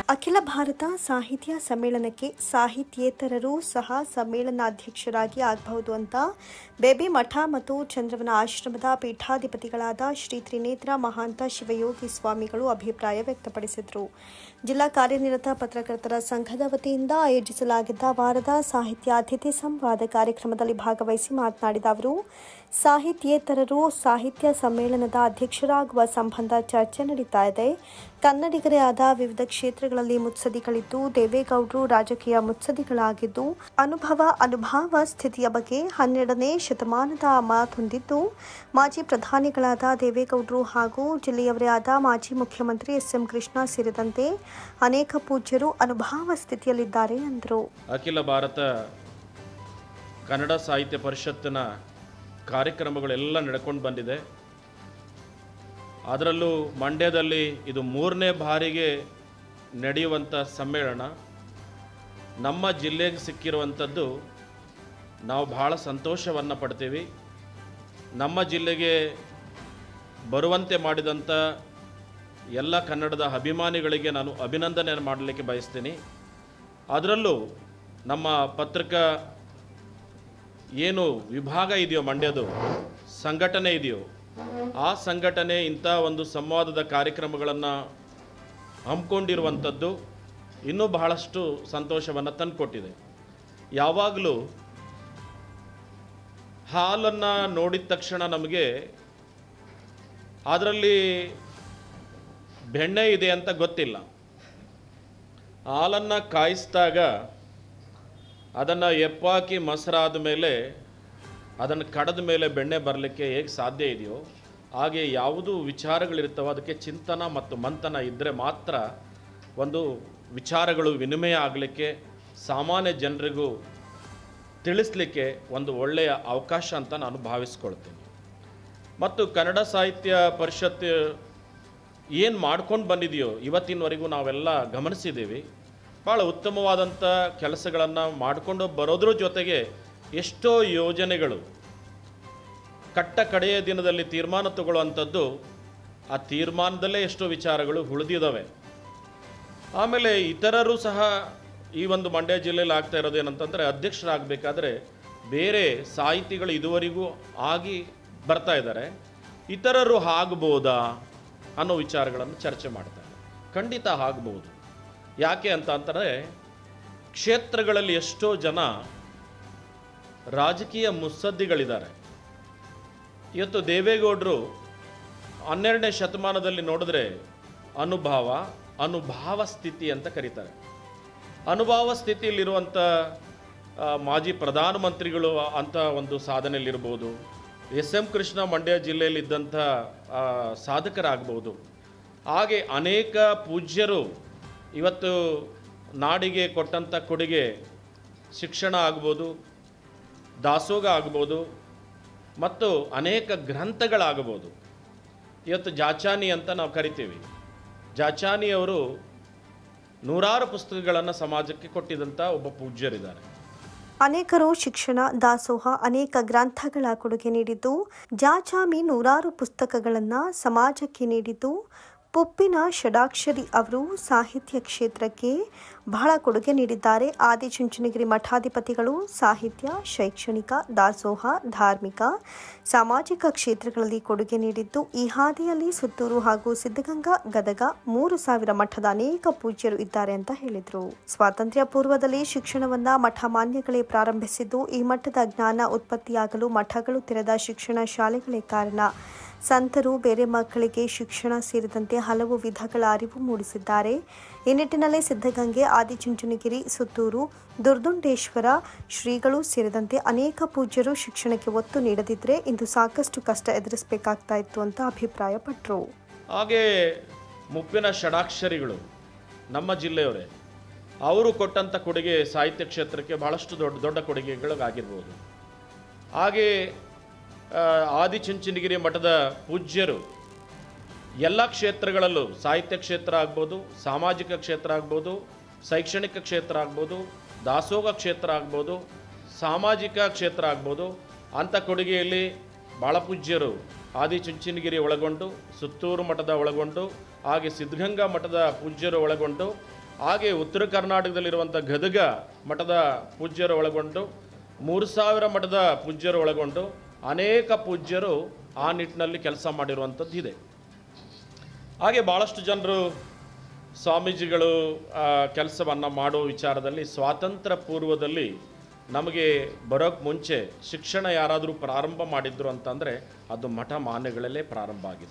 ಅಖಿಲ ಭಾರತ ಸಾಹಿತ್ಯ ಸಮ್ಮೇಳನಕ್ಕೆ ಸಾಹಿತ್ಯೇತರರು ಸಹ ಸಮ್ಮೇಳನಾಧ್ಯಕ್ಷರಾಗಿ ಆಗಬಹುದು ಅಂತ ಬೇಬಿ ಮಠ ಮತ್ತು ಚಂದ್ರವನ ಆಶ್ರಮದ ಪೀಠಾಧಿಪತಿಗಳಾದ ಶ್ರೀ ತ್ರಿನೇತ್ರ ಮಹಾಂತ ಶಿವಯೋಗಿ ಸ್ವಾಮಿಗಳು ಅಭಿಪ್ರಾಯ ವ್ಯಕ್ತಪಡಿಸಿದರು. ಜಿಲ್ಲಾ ಕಾರ್ಯನಿರತ ಪತ್ರಕರ್ತರ ಸಂಘದ ವತಿಯಿಂದ ಆಯೋಜಿಸಲಾಗಿದ್ದ ವಾರದ ಸಾಹಿತ್ಯ ಅತಿಥಿ ಸಂವಾದ ಕಾರ್ಯಕ್ರಮದಲ್ಲಿ ಭಾಗವಹಿಸಿ ಮಾತನಾಡಿದ ಅವರು, ಸಾಹಿತ್ಯೇತರರು ಸಾಹಿತ್ಯ ಸಮ್ಮೇಳನದ ಅಧ್ಯಕ್ಷರಾಗುವ ಸಂಬಂಧ ಚರ್ಚೆ ನಡೀತಾ ಇದೆ. ಕನ್ನಡಿಗರೇ ಆದ ವಿವಿಧ ಕ್ಷೇತ್ರಗಳಲ್ಲಿ ಮುತ್ಸದ್ದಿಗಳಿದ್ದು, ದೇವೇಗೌಡರು ರಾಜಕೀಯ ಮುತ್ಸದ್ದಿಗಳಾಗಿದ್ದು, ಅನುಭವ ಸ್ಥಿತಿಯ ಬಗ್ಗೆ 12ನೇ ಶತಮಾನದ ಮಾತೊಂದಿದ್ದು, ಮಾಜಿ ಪ್ರಧಾನಿಗಳಾದ ದೇವೇಗೌಡರು ಹಾಗೂ ಜಿಲ್ಲೆಯವರೇ ಆದ ಮಾಜಿ ಮುಖ್ಯಮಂತ್ರಿ ಎಸ್.ಎಂ. ಕೃಷ್ಣ ಸೇರಿದಂತೆ ಅನೇಕ ಪೂಜ್ಯರು ಅನುಭವ ಸ್ಥಿತಿಯಲ್ಲಿದ್ದಾರೆ ಎಂದರು. ಅಖಿಲ ಭಾರತ ಕನ್ನಡ ಸಾಹಿತ್ಯ ಪರಿಷತ್ತಿನ ಕಾರ್ಯಕ್ರಮಗಳೆಲ್ಲ ನಡ್ಕೊಂಡು ಬಂದಿದೆ. ಅದರಲ್ಲೂ ಮಂಡ್ಯದಲ್ಲಿ ಇದು 3ನೇ ಬಾರಿಗೆ ನಡೆಯುವಂಥ ಸಮ್ಮೇಳನ. ನಮ್ಮ ಜಿಲ್ಲೆಗೆ ಸಿಕ್ಕಿರುವಂಥದ್ದು ನಾವು ಭಾಳ ಸಂತೋಷವನ್ನು ಪಡ್ತೀವಿ. ನಮ್ಮ ಜಿಲ್ಲೆಗೆ ಬರುವಂತೆ ಮಾಡಿದಂಥ ಎಲ್ಲ ಕನ್ನಡದ ಅಭಿಮಾನಿಗಳಿಗೆ ನಾನು ಅಭಿನಂದನೆ ಮಾಡಲಿಕ್ಕೆ ಬಯಸ್ತೀನಿ. ಅದರಲ್ಲೂ ನಮ್ಮ ಪತ್ರಿಕಾ ಏನು ವಿಭಾಗ ಇದೆಯೋ, ಮಂಡ್ಯದು ಸಂಘಟನೆ ಇದೆಯೋ, ಆ ಸಂಘಟನೆ ಇಂಥ ಒಂದು ಸಂವಾದದ ಕಾರ್ಯಕ್ರಮಗಳನ್ನು ಹಮ್ಮಿಕೊಂಡಿರುವಂಥದ್ದು ಇನ್ನೂ ಬಹಳಷ್ಟು ಸಂತೋಷವನ್ನು ತಂದುಕೊಟ್ಟಿದೆ. ಯಾವಾಗಲೂ ಹಾಲನ್ನು ನೋಡಿದ ತಕ್ಷಣ ನಮಗೆ ಅದರಲ್ಲಿ ಬೆಣ್ಣೆ ಇದೆ ಅಂತ ಗೊತ್ತಿಲ್ಲ. ಹಾಲನ್ನು ಕಾಯಿಸಿದಾಗ ಅದನ್ನು ಎಪ್ಪಾಕಿ ಮೊಸರಾದ ಮೇಲೆ ಅದನ್ನು ಕಡದ ಮೇಲೆ ಬೆಣ್ಣೆ ಬರಲಿಕ್ಕೆ ಹೇಗೆ ಸಾಧ್ಯ ಇದೆಯೋ, ಹಾಗೆ ಯಾವುದು ವಿಚಾರಗಳಿರ್ತವೋ ಅದಕ್ಕೆ ಚಿಂತನ ಮತ್ತು ಮಂಥನ ಇದ್ದರೆ ಮಾತ್ರ ಒಂದು ವಿಚಾರಗಳು ವಿನಿಮಯ ಆಗಲಿಕ್ಕೆ, ಸಾಮಾನ್ಯ ಜನರಿಗೂ ತಿಳಿಸ್ಲಿಕ್ಕೆ ಒಂದು ಒಳ್ಳೆಯ ಅವಕಾಶ ಅಂತ ನಾನು ಭಾವಿಸ್ಕೊಳ್ತೀನಿ. ಮತ್ತು ಕನ್ನಡ ಸಾಹಿತ್ಯ ಪರಿಷತ್ತು ಏನು ಮಾಡ್ಕೊಂಡು ಬಂದಿದೆಯೋ ಇವತ್ತಿನವರೆಗೂ ನಾವೆಲ್ಲ ಗಮನಿಸಿದ್ದೀವಿ. ಭಾಳ ಉತ್ತಮವಾದಂಥ ಕೆಲಸಗಳನ್ನು ಮಾಡಿಕೊಂಡು ಬರೋದ್ರ ಜೊತೆಗೆ ಎಷ್ಟೋ ಯೋಜನೆಗಳು ಕಡೆಯ ದಿನದಲ್ಲಿ ತೀರ್ಮಾನ ತಗೊಳ್ಳುವಂಥದ್ದು, ಆ ತೀರ್ಮಾನದಲ್ಲೇ ಎಷ್ಟೋ ವಿಚಾರಗಳು ಉಳಿದಿದ್ದಾವೆ. ಆಮೇಲೆ ಇತರರು ಸಹ ಈ ಒಂದು ಮಂಡ್ಯ ಜಿಲ್ಲೆಯಲ್ಲಿ ಆಗ್ತಾ ಇರೋದು ಏನಂತಂದರೆ, ಅಧ್ಯಕ್ಷರಾಗಬೇಕಾದ್ರೆ ಬೇರೆ ಸಾಹಿತಿಗಳು ಇದುವರೆಗೂ ಆಗಿ ಬರ್ತಾ ಇದ್ದಾರೆ, ಇತರರು ಆಗ್ಬೋದಾ ಅನ್ನೋ ವಿಚಾರಗಳನ್ನು ಚರ್ಚೆ ಮಾಡ್ತಾರೆ. ಖಂಡಿತ ಆಗ್ಬೋದು. ಯಾಕೆ ಅಂತಂದರೆ, ಕ್ಷೇತ್ರಗಳಲ್ಲಿ ಎಷ್ಟೋ ಜನ ರಾಜಕೀಯ ಮುತ್ಸದ್ದಿಗಳಿದ್ದಾರೆ. ಇವತ್ತು ದೇವೇಗೌಡರು 12ನೇ ಶತಮಾನದಲ್ಲಿ ನೋಡಿದ್ರೆ ಅನುಭವ ಸ್ಥಿತಿ ಅಂತ ಕರೀತಾರೆ. ಅನುಭವ ಸ್ಥಿತಿಯಲ್ಲಿರುವಂಥ ಮಾಜಿ ಪ್ರಧಾನಮಂತ್ರಿಗಳು ಅಂತ ಒಂದು ಸಾಧನೆಯಲ್ಲಿರ್ಬೋದು, ಎಸ್.ಎಂ. ಕೃಷ್ಣ ಮಂಡ್ಯ ಜಿಲ್ಲೆಯಲ್ಲಿದ್ದಂಥ ಸಾಧಕರಾಗ್ಬೋದು. ಹಾಗೆ ಅನೇಕ ಪೂಜ್ಯರು ಇವತ್ತು ನಾಡಿಗೆ ಕೊಟ್ಟಂಥ ಕೊಡುಗೆ ಶಿಕ್ಷಣ ಆಗ್ಬೋದು, ದಾಸೋಗ ಆಗ್ಬೋದು, ಮತ್ತು ಅನೇಕ ಗ್ರಂಥಗಳಾಗಬಹುದು. ಇವತ್ತು ಜಾಚಾನಿ ಅಂತ ನಾವು ಕರಿತೀವಿ. ಜಾಚಾನಿಯವರು ನೂರಾರು ಪುಸ್ತಕಗಳನ್ನು ಸಮಾಜಕ್ಕೆ ಕೊಟ್ಟಿದ್ದಂಥ ಒಬ್ಬ ಪೂಜ್ಯರಿದ್ದಾರೆ. ಅನೇಕರು ಶಿಕ್ಷಣ, ದಾಸೋಹ, ಅನೇಕ ಗ್ರಂಥಗಳ ಕೊಡುಗೆ ನೀಡಿದ್ದು, ಜಾಚಾಮಿ ನೂರಾರು ಪುಸ್ತಕಗಳನ್ನು ಸಮಾಜಕ್ಕೆ ನೀಡಿದ್ದು, ಪುಪ್ಪಿನ ಷಡಾಕ್ಷರಿ ಅವರು ಸಾಹಿತ್ಯ ಕ್ಷೇತ್ರಕ್ಕೆ ಬಹಳ ಕೊಡುಗೆ ನೀಡಿದ್ದಾರೆ. ಆದಿಚುಂಚನಗಿರಿ ಮಠಾಧಿಪತಿಗಳು ಸಾಹಿತ್ಯ, ಶೈಕ್ಷಣಿಕ, ದಾಸೋಹ, ಧಾರ್ಮಿಕ, ಸಾಮಾಜಿಕ ಕ್ಷೇತ್ರಗಳಲ್ಲಿ ಕೊಡುಗೆ ನೀಡಿದ್ದು, ಈ ಹಾದಿಯಲ್ಲಿ ಸುತ್ತೂರು ಹಾಗೂ ಸಿದ್ಧಗಂಗಾ, ಗದಗ 3000 ಮಠದ ಅನೇಕ ಪೂಜ್ಯರು ಇದ್ದಾರೆ ಅಂತ ಹೇಳಿದರು. ಸ್ವಾತಂತ್ರ್ಯ ಪೂರ್ವದಲ್ಲಿ ಶಿಕ್ಷಣವನ್ನು ಮಠ ಮಾನ್ಯಗಳೇ ಪ್ರಾರಂಭಿಸಿದ್ದು, ಈ ಮಟ್ಟದ ಜ್ಞಾನ ಉತ್ಪತ್ತಿಯಾಗಲು ಮಠಗಳು ತೆರೆದ ಶಿಕ್ಷಣ ಶಾಲೆಗಳೇ ಕಾರಣ. ಸಂತರು ಬೇರೆ ಮಕ್ಕಳಿಗೆ ಶಿಕ್ಷಣ ಸೇರಿದಂತೆ ಹಲವು ವಿಧಗಳ ಅರಿವು ಮೂಡಿಸಿದ್ದಾರೆ. ಈ ನಿಟ್ಟಿನಲ್ಲಿ ಸಿದ್ಧಗಂಗೆ, ಆದಿಚುಂಚನಗಿರಿ, ಸುತ್ತೂರು, ದುರ್ದುಂಡೇಶ್ವರ ಶ್ರೀಗಳು ಸೇರಿದಂತೆ ಅನೇಕ ಪೂಜ್ಯರು ಶಿಕ್ಷಣಕ್ಕೆ ಒತ್ತು ನೀಡದಿದ್ದರೆ ಇಂದು ಸಾಕಷ್ಟು ಕಷ್ಟ ಎದುರಿಸಬೇಕಾಗ್ತಾ ಇತ್ತು ಅಂತ ಅಭಿಪ್ರಾಯಪಟ್ಟರು. ಹಾಗೆ ಮುಪ್ಪಿನ ಷಡಾಕ್ಷರಿಗಳು ನಮ್ಮ ಜಿಲ್ಲೆಯವರೇ, ಅವರು ಕೊಟ್ಟಂಥ ಕೊಡುಗೆ ಸಾಹಿತ್ಯ ಕ್ಷೇತ್ರಕ್ಕೆ ಬಹಳಷ್ಟು ದೊಡ್ಡ ಕೊಡುಗೆಗಳಾಗಿರ್ಬೋದು. ಹಾಗೆ ಆದಿಚುಂಚನಗಿರಿ ಮಠದ ಪೂಜ್ಯರು ಎಲ್ಲ ಕ್ಷೇತ್ರಗಳಲ್ಲೂ, ಸಾಹಿತ್ಯ ಕ್ಷೇತ್ರ ಆಗ್ಬೋದು, ಸಾಮಾಜಿಕ ಕ್ಷೇತ್ರ ಆಗ್ಬೋದು, ಶೈಕ್ಷಣಿಕ ಕ್ಷೇತ್ರ ಆಗ್ಬೋದು, ದಾಸೋಗ ಕ್ಷೇತ್ರ ಆಗ್ಬೋದು, ಸಾಮಾಜಿಕ ಕ್ಷೇತ್ರ ಆಗ್ಬೋದು, ಅಂಥ ಕೊಡುಗೆಯಲ್ಲಿ ಭಾಳ ಪೂಜ್ಯರು ಆದಿಚುಂಚನಗಿರಿ ಒಳಗೊಂಡು, ಸುತ್ತೂರು ಮಠದ ಒಳಗೊಂಡು, ಹಾಗೆ ಸಿದ್ಧಗಂಗಾ ಮಠದ ಪೂಜ್ಯರು ಒಳಗೊಂಡು ಹಾಗೆ ಉತ್ತರ ಕರ್ನಾಟಕದಲ್ಲಿರುವಂಥ ಗದಗ ಮಠದ ಪೂಜ್ಯರು ಒಳಗೊಂಡು 3000 ಮಠದ ಪೂಜ್ಯರು ಒಳಗೊಂಡು ಅನೇಕ ಪೂಜ್ಯರು ಆ ನಿಟ್ಟಿನಲ್ಲಿ ಕೆಲಸ ಮಾಡಿರುವಂಥದ್ದಿದೆ. ಹಾಗೆ ಭಾಳಷ್ಟು ಜನರು ಸ್ವಾಮೀಜಿಗಳು ಕೆಲಸವನ್ನು ಮಾಡೋ ವಿಚಾರದಲ್ಲಿ ಸ್ವಾತಂತ್ರ್ಯ ಪೂರ್ವದಲ್ಲಿ ನಮಗೆ ಬರೋಕ್ಕೆ ಮುಂಚೆ ಶಿಕ್ಷಣ ಯಾರಾದರೂ ಪ್ರಾರಂಭ ಮಾಡಿದ್ರು ಅಂತಂದರೆ ಅದು ಮಠ ಮಾನ್ಯಗಳಲ್ಲೇ ಪ್ರಾರಂಭ ಆಗಿದೆ.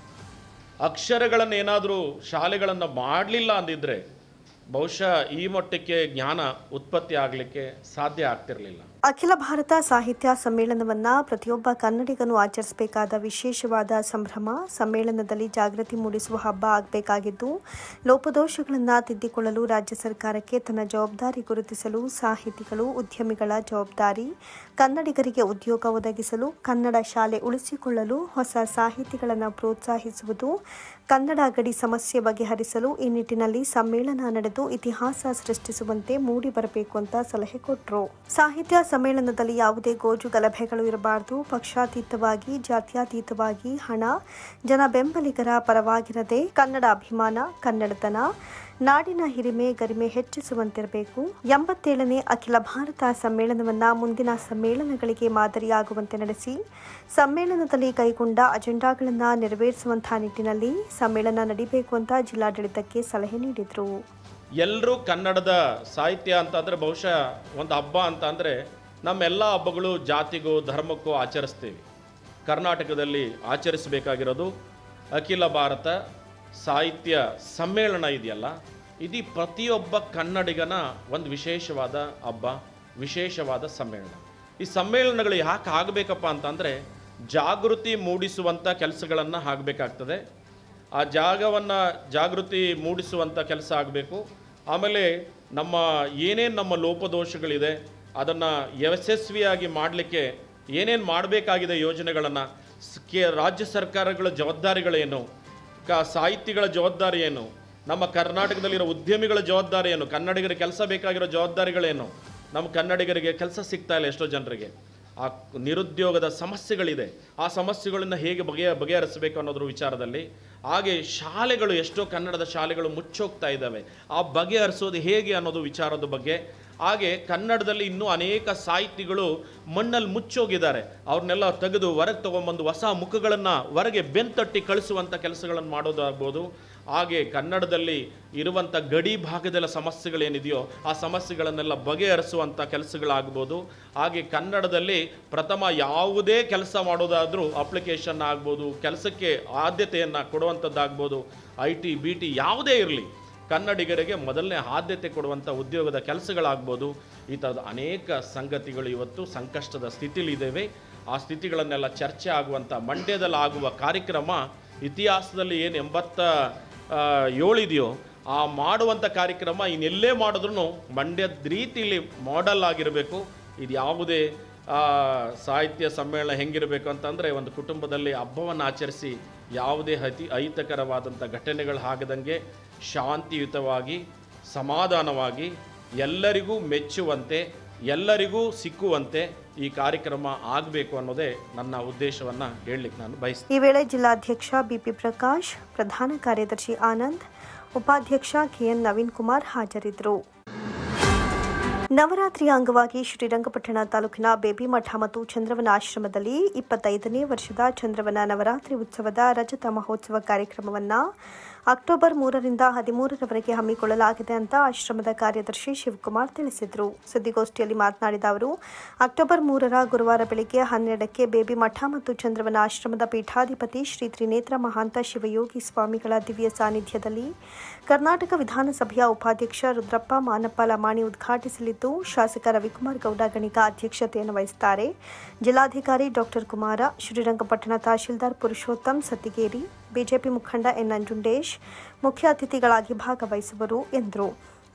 ಅಕ್ಷರಗಳನ್ನು ಏನಾದರೂ ಶಾಲೆಗಳನ್ನು ಮಾಡಲಿಲ್ಲ ಅಂದಿದ್ರೆ ಬಹುಶಃ ಈ ಮಟ್ಟಕ್ಕೆ ಜ್ಞಾನ ಉತ್ಪತ್ತಿ ಆಗಲಿಕ್ಕೆ ಸಾಧ್ಯ ಆಗ್ತಿರಲಿಲ್ಲ. ಅಖಿಲ ಭಾರತ ಸಾಹಿತ್ಯ ಸಮ್ಮೇಳನವನ್ನು ಪ್ರತಿಯೊಬ್ಬ ಕನ್ನಡಿಗನು ಆಚರಿಸಬೇಕಾದ ವಿಶೇಷವಾದ ಸಂಭ್ರಮ. ಸಮ್ಮೇಳನದಲ್ಲಿ ಜಾಗೃತಿ ಮೂಡಿಸುವ ಹಬ್ಬ ಆಗಬೇಕಾಗಿದ್ದು, ಲೋಪದೋಷಗಳನ್ನು ತಿದ್ದಿಕೊಳ್ಳಲು ರಾಜ್ಯ ಸರ್ಕಾರಕ್ಕೆ ತನ್ನ ಜವಾಬ್ದಾರಿ ಗುರುತಿಸಲು ಸಾಹಿತಿಗಳು, ಉದ್ಯಮಿಗಳ ಜವಾಬ್ದಾರಿ, ಕನ್ನಡಿಗರಿಗೆ ಉದ್ಯೋಗ ಒದಗಿಸಲು, ಕನ್ನಡ ಶಾಲೆ ಉಳಿಸಿಕೊಳ್ಳಲು, ಹೊಸ ಸಾಹಿತಿಗಳನ್ನು ಪ್ರೋತ್ಸಾಹಿಸುವುದು, ಕನ್ನಡ ಗಡಿ ಸಮಸ್ಯೆ ಬಗೆಹರಿಸಲು ಈ ನಿಟ್ಟಿನಲ್ಲಿ ಸಮ್ಮೇಳನ ನಡೆದು ಇತಿಹಾಸ ಸೃಷ್ಟಿಸುವಂತೆ ಮೂಡಿ ಬರಬೇಕು ಅಂತ ಸಲಹೆ ಕೊಟ್ಟರು. ಸಾಹಿತ್ಯ ಸಮ್ಮೇಳನದಲ್ಲಿ ಯಾವುದೇ ಗೋಜು ಗಲಭೆಗಳು ಇರಬಾರದು. ಪಕ್ಷಾತೀತವಾಗಿ, ಜಾತ್ಯತೀತವಾಗಿ, ಹಣ, ಜನ ಬೆಂಬಲಿಗರ ಪರವಾಗಿರದೆ ಕನ್ನಡ ಅಭಿಮಾನ, ಕನ್ನಡತನ, ನಾಡಿನ ಹಿರಿಮೆ ಗರಿಮೆ ಹೆಚ್ಚಿಸುವಂತಿರಬೇಕು. 87ನೇ ಅಖಿಲ ಭಾರತ ಸಮ್ಮೇಳನವನ್ನು ಮುಂದಿನ ಸಮ್ಮೇಳನಗಳಿಗೆ ಮಾದರಿಯಾಗುವಂತೆ ನಡೆಸಿ ಸಮ್ಮೇಳನದಲ್ಲಿ ಕೈಗೊಂಡ ಅಜೆಂಡಾಗಳನ್ನು ನೆರವೇರಿಸುವಂತಹ ನಿಟ್ಟಿನಲ್ಲಿ ಸಮ್ಮೇಳನ ನಡೀಬೇಕು ಅಂತ ಜಿಲ್ಲಾಡಳಿತಕ್ಕೆ ಸಲಹೆ ನೀಡಿದರು. ಎಲ್ಲರೂ ಕನ್ನಡದ ಸಾಹಿತ್ಯ ಅಂತಂದರೆ ಬಹುಶಃ ಒಂದು ಹಬ್ಬ ಅಂತ ಅಂದರೆ ನಮ್ಮೆಲ್ಲ ಹಬ್ಬಗಳು ಜಾತಿಗೂ ಧರ್ಮಕ್ಕೂ ಆಚರಿಸ್ತೀವಿ. ಕರ್ನಾಟಕದಲ್ಲಿ ಆಚರಿಸಬೇಕಾಗಿರೋದು ಅಖಿಲ ಭಾರತ ಸಾಹಿತ್ಯ ಸಮ್ಮೇಳನ ಇದೆಯಲ್ಲ, ಇದು ಪ್ರತಿಯೊಬ್ಬ ಕನ್ನಡಿಗನ ಒಂದು ವಿಶೇಷವಾದ ಹಬ್ಬ, ವಿಶೇಷವಾದ ಸಮ್ಮೇಳನ. ಈ ಸಮ್ಮೇಳನಗಳು ಯಾಕೆ ಆಗಬೇಕಪ್ಪ ಅಂತಂದರೆ ಜಾಗೃತಿ ಮೂಡಿಸುವಂಥ ಕೆಲಸಗಳನ್ನು ಆಗಬೇಕಾಗ್ತದೆ. ಆ ಜಾಗೃತಿ ಮೂಡಿಸುವಂಥ ಕೆಲಸ ಆಗಬೇಕು. ಆಮೇಲೆ ಏನೇನು ನಮ್ಮ ಲೋಪದೋಷಗಳಿದೆ ಅದನ್ನು ಯಶಸ್ವಿಯಾಗಿ ಮಾಡಲಿಕ್ಕೆ ಏನೇನು ಮಾಡಬೇಕಾಗಿದೆ ಯೋಜನೆಗಳನ್ನು, ರಾಜ್ಯ ಸರ್ಕಾರಗಳ ಜವಾಬ್ದಾರಿಗಳೇನು, ಸಾಹಿತಿಗಳ ಜವಾಬ್ದಾರಿ ಏನು, ನಮ್ಮ ಕರ್ನಾಟಕದಲ್ಲಿರೋ ಉದ್ಯಮಿಗಳ ಜವಾಬ್ದಾರಿ ಏನು, ಕನ್ನಡಿಗರಿಗೆ ಕೆಲಸ ಬೇಕಾಗಿರೋ ಜವಾಬ್ದಾರಿಗಳೇನು, ನಮ್ಮ ಕನ್ನಡಿಗರಿಗೆ ಕೆಲಸ ಸಿಗ್ತಾ ಇಲ್ಲ ಎಷ್ಟೋ ಜನರಿಗೆ, ಆ ನಿರುದ್ಯೋಗದ ಸಮಸ್ಯೆಗಳಿದೆ, ಆ ಸಮಸ್ಯೆಗಳನ್ನು ಹೇಗೆ ಬಗೆಹರಿಸಬೇಕು ಅನ್ನೋದ್ರ ವಿಚಾರದಲ್ಲಿ, ಹಾಗೆ ಶಾಲೆಗಳು ಎಷ್ಟೋ ಕನ್ನಡದ ಶಾಲೆಗಳು ಮುಚ್ಚೋಗ್ತಾ ಇದ್ದಾವೆ, ಆ ಬಗೆಹರಿಸೋದು ಹೇಗೆ ಅನ್ನೋದು ವಿಚಾರದ ಬಗ್ಗೆ, ಹಾಗೆ ಕನ್ನಡದಲ್ಲಿ ಇನ್ನೂ ಅನೇಕ ಸಾಹಿತಿಗಳು ಮಣ್ಣಲ್ಲಿ ಮುಚ್ಚೋಗಿದ್ದಾರೆ, ಅವ್ರನ್ನೆಲ್ಲ ತೆಗೆದು ಹೊರಗೆ ತೊಗೊಂಬಂದು ಹೊಸ ಮುಖಗಳನ್ನು ಹೊರಗೆ ಬೆಂತಟ್ಟಿ ಕಳಿಸುವಂಥ ಕೆಲಸಗಳನ್ನು ಮಾಡೋದಾಗ್ಬೋದು. ಹಾಗೆ ಕನ್ನಡದಲ್ಲಿ ಇರುವಂಥ ಗಡಿ ಭಾಗದಲ್ಲ ಸಮಸ್ಯೆಗಳೇನಿದೆಯೋ ಆ ಸಮಸ್ಯೆಗಳನ್ನೆಲ್ಲ ಬಗೆಹರಿಸುವಂಥ ಕೆಲಸಗಳಾಗ್ಬೋದು. ಹಾಗೆ ಕನ್ನಡದಲ್ಲಿ ಪ್ರಥಮ ಯಾವುದೇ ಕೆಲಸ ಮಾಡೋದಾದರೂ ಅಪ್ಲಿಕೇಶನ್ ಆಗ್ಬೋದು, ಕೆಲಸಕ್ಕೆ ಆದ್ಯತೆಯನ್ನು ಕೊಡುವಂಥದ್ದಾಗ್ಬೋದು, IT BT ಯಾವುದೇ ಇರಲಿ, ಕನ್ನಡಿಗರಿಗೆ ಮೊದಲನೇ ಆದ್ಯತೆ ಕೊಡುವಂಥ ಉದ್ಯೋಗದ ಕೆಲಸಗಳಾಗ್ಬೋದು. ಈ ಥರದ ಅನೇಕ ಸಂಗತಿಗಳು ಇವತ್ತು ಸಂಕಷ್ಟದ ಸ್ಥಿತಿಲಿದ್ದೇವೆ. ಆ ಸ್ಥಿತಿಗಳನ್ನೆಲ್ಲ ಚರ್ಚೆ ಆಗುವಂಥ ಮಂಡ್ಯದಲ್ಲಿ ಆಗುವ ಕಾರ್ಯಕ್ರಮ ಇತಿಹಾಸದಲ್ಲಿ ಏನು 87 ಇದೆಯೋ ಆ ಮಾಡುವಂಥ ಕಾರ್ಯಕ್ರಮ ಇನ್ನೆಲ್ಲೇ ಮಾಡಿದ್ರೂ ಮಂಡ್ಯದ ರೀತಿಯಲ್ಲಿ ಮಾಡೆಲ್ ಆಗಿರಬೇಕು. ಇದು ಯಾವುದೇ ಸಾಹಿತ್ಯ ಸಮ್ಮೇಳನ ಹೆಂಗಿರಬೇಕು ಅಂತಂದರೆ ಒಂದು ಕುಟುಂಬದಲ್ಲಿ ಹಬ್ಬವನ್ನು ಆಚರಿಸಿ ಯಾವುದೇ ಅಹಿತಕರವಾದಂಥ ಘಟನೆಗಳು ಆಗದಂಗೆ ಶಾಂತಿಯುತವಾಗಿ ಸಮಾಧಾನವಾಗಿ ಎಲ್ಲರಿಗೂ ಮೆಚ್ಚುವಂತೆ ಎಲ್ಲರಿಗೂ ಸಿಕ್ಕುವಂತೆ ಈ ಕಾರ್ಯಕ್ರಮ ಆಗಬೇಕು ಅನ್ನೋದೇ ನನ್ನ ಉದ್ದೇಶವನ್ನು ಹೇಳಲಿಕ್ಕೆ ನಾನು ಬಯಸ್ತೀನಿ. ಈ ವೇಳೆ ಜಿಲ್ಲಾಧ್ಯಕ್ಷ BP ಪ್ರಕಾಶ್, ಪ್ರಧಾನ ಕಾರ್ಯದರ್ಶಿ ಆನಂದ್, ಉಪಾಧ್ಯಕ್ಷ KN ನವೀನ್ ಕುಮಾರ್ ಹಾಜರಿದ್ದರು. ನವರಾತ್ರಿಯ ಅಂಗವಾಗಿ ಶ್ರೀರಂಗಪಟ್ಟಣ ತಾಲೂಕಿನ ಬೇಬಿ ಮಠ ಮತ್ತು ಚಂದ್ರವನ ಆಶ್ರಮದಲ್ಲಿ 25ನೇ ವರ್ಷದ ಚಂದ್ರವನ ನವರಾತ್ರಿ ಉತ್ಸವದ ರಜತ ಮಹೋತ್ಸವ ಕಾರ್ಯಕ್ರಮವನ್ನು ಅಕ್ಟೋಬರ್ 3ರಿಂದ 13ರವರೆಗೆ ಹಮ್ಮಿಕೊಳ್ಳಲಾಗಿದೆ ಅಂತ ಆಶ್ರಮದ ಕಾರ್ಯದರ್ಶಿ ಶಿವಕುಮಾರ್ ತಿಳಿಸಿದರು. ಸುದ್ದಿಗೋಷ್ಠಿಯಲ್ಲಿ ಮಾತನಾಡಿದ ಅವರು, ಅಕ್ಟೋಬರ್ 3ರ ಗುರುವಾರ ಬೆಳಗ್ಗೆ 12ಕ್ಕೆ ಬೇಬಿ ಮಠ ಮತ್ತು ಚಂದ್ರವನ ಆಶ್ರಮದ ಪೀಠಾಧಿಪತಿ ಶ್ರೀ ತ್ರಿನೇತ್ರ ಮಹಾಂತ ಶಿವಯೋಗಿ ಸ್ವಾಮಿಗಳ ದಿವ್ಯ ಸಾನ್ನಿಧ್ಯದಲ್ಲಿ ಕರ್ನಾಟಕ ವಿಧಾನಸಭೆಯ ಉಪಾಧ್ಯಕ್ಷ ರುದ್ರಪ್ಪ ಮಾನಪ್ಪ ಲಮಾಣಿ ಉದ್ಘಾಟಿಸಲಿದ್ದು, ಶಾಸಕ ರವಿಕುಮಾರ್ ಗೌಡ ಗಣಿಗ ಅಧ್ಯಕ್ಷತೆಯನ್ನು ವಹಿಸುತ್ತಾರೆ. ಜಿಲ್ಲಾಧಿಕಾರಿ ಡಾಕ್ಟರ್ ಕುಮಾರ, ಶ್ರೀರಂಗಪಟ್ಟಣ ತಹಶೀಲ್ದಾರ್ ಪುರುಷೋತ್ತಮ್ ಸತ್ತಿಗೇರಿ, ಬಿಜೆಪಿ ಮುಖಂಡ ಎನ್ ನಂಜುಂಡೇಶ್ ಮುಖ್ಯ ಅತಿಥಿಗಳಾಗಿ ಭಾಗವಹಿಸುವರು ಎಂದರು.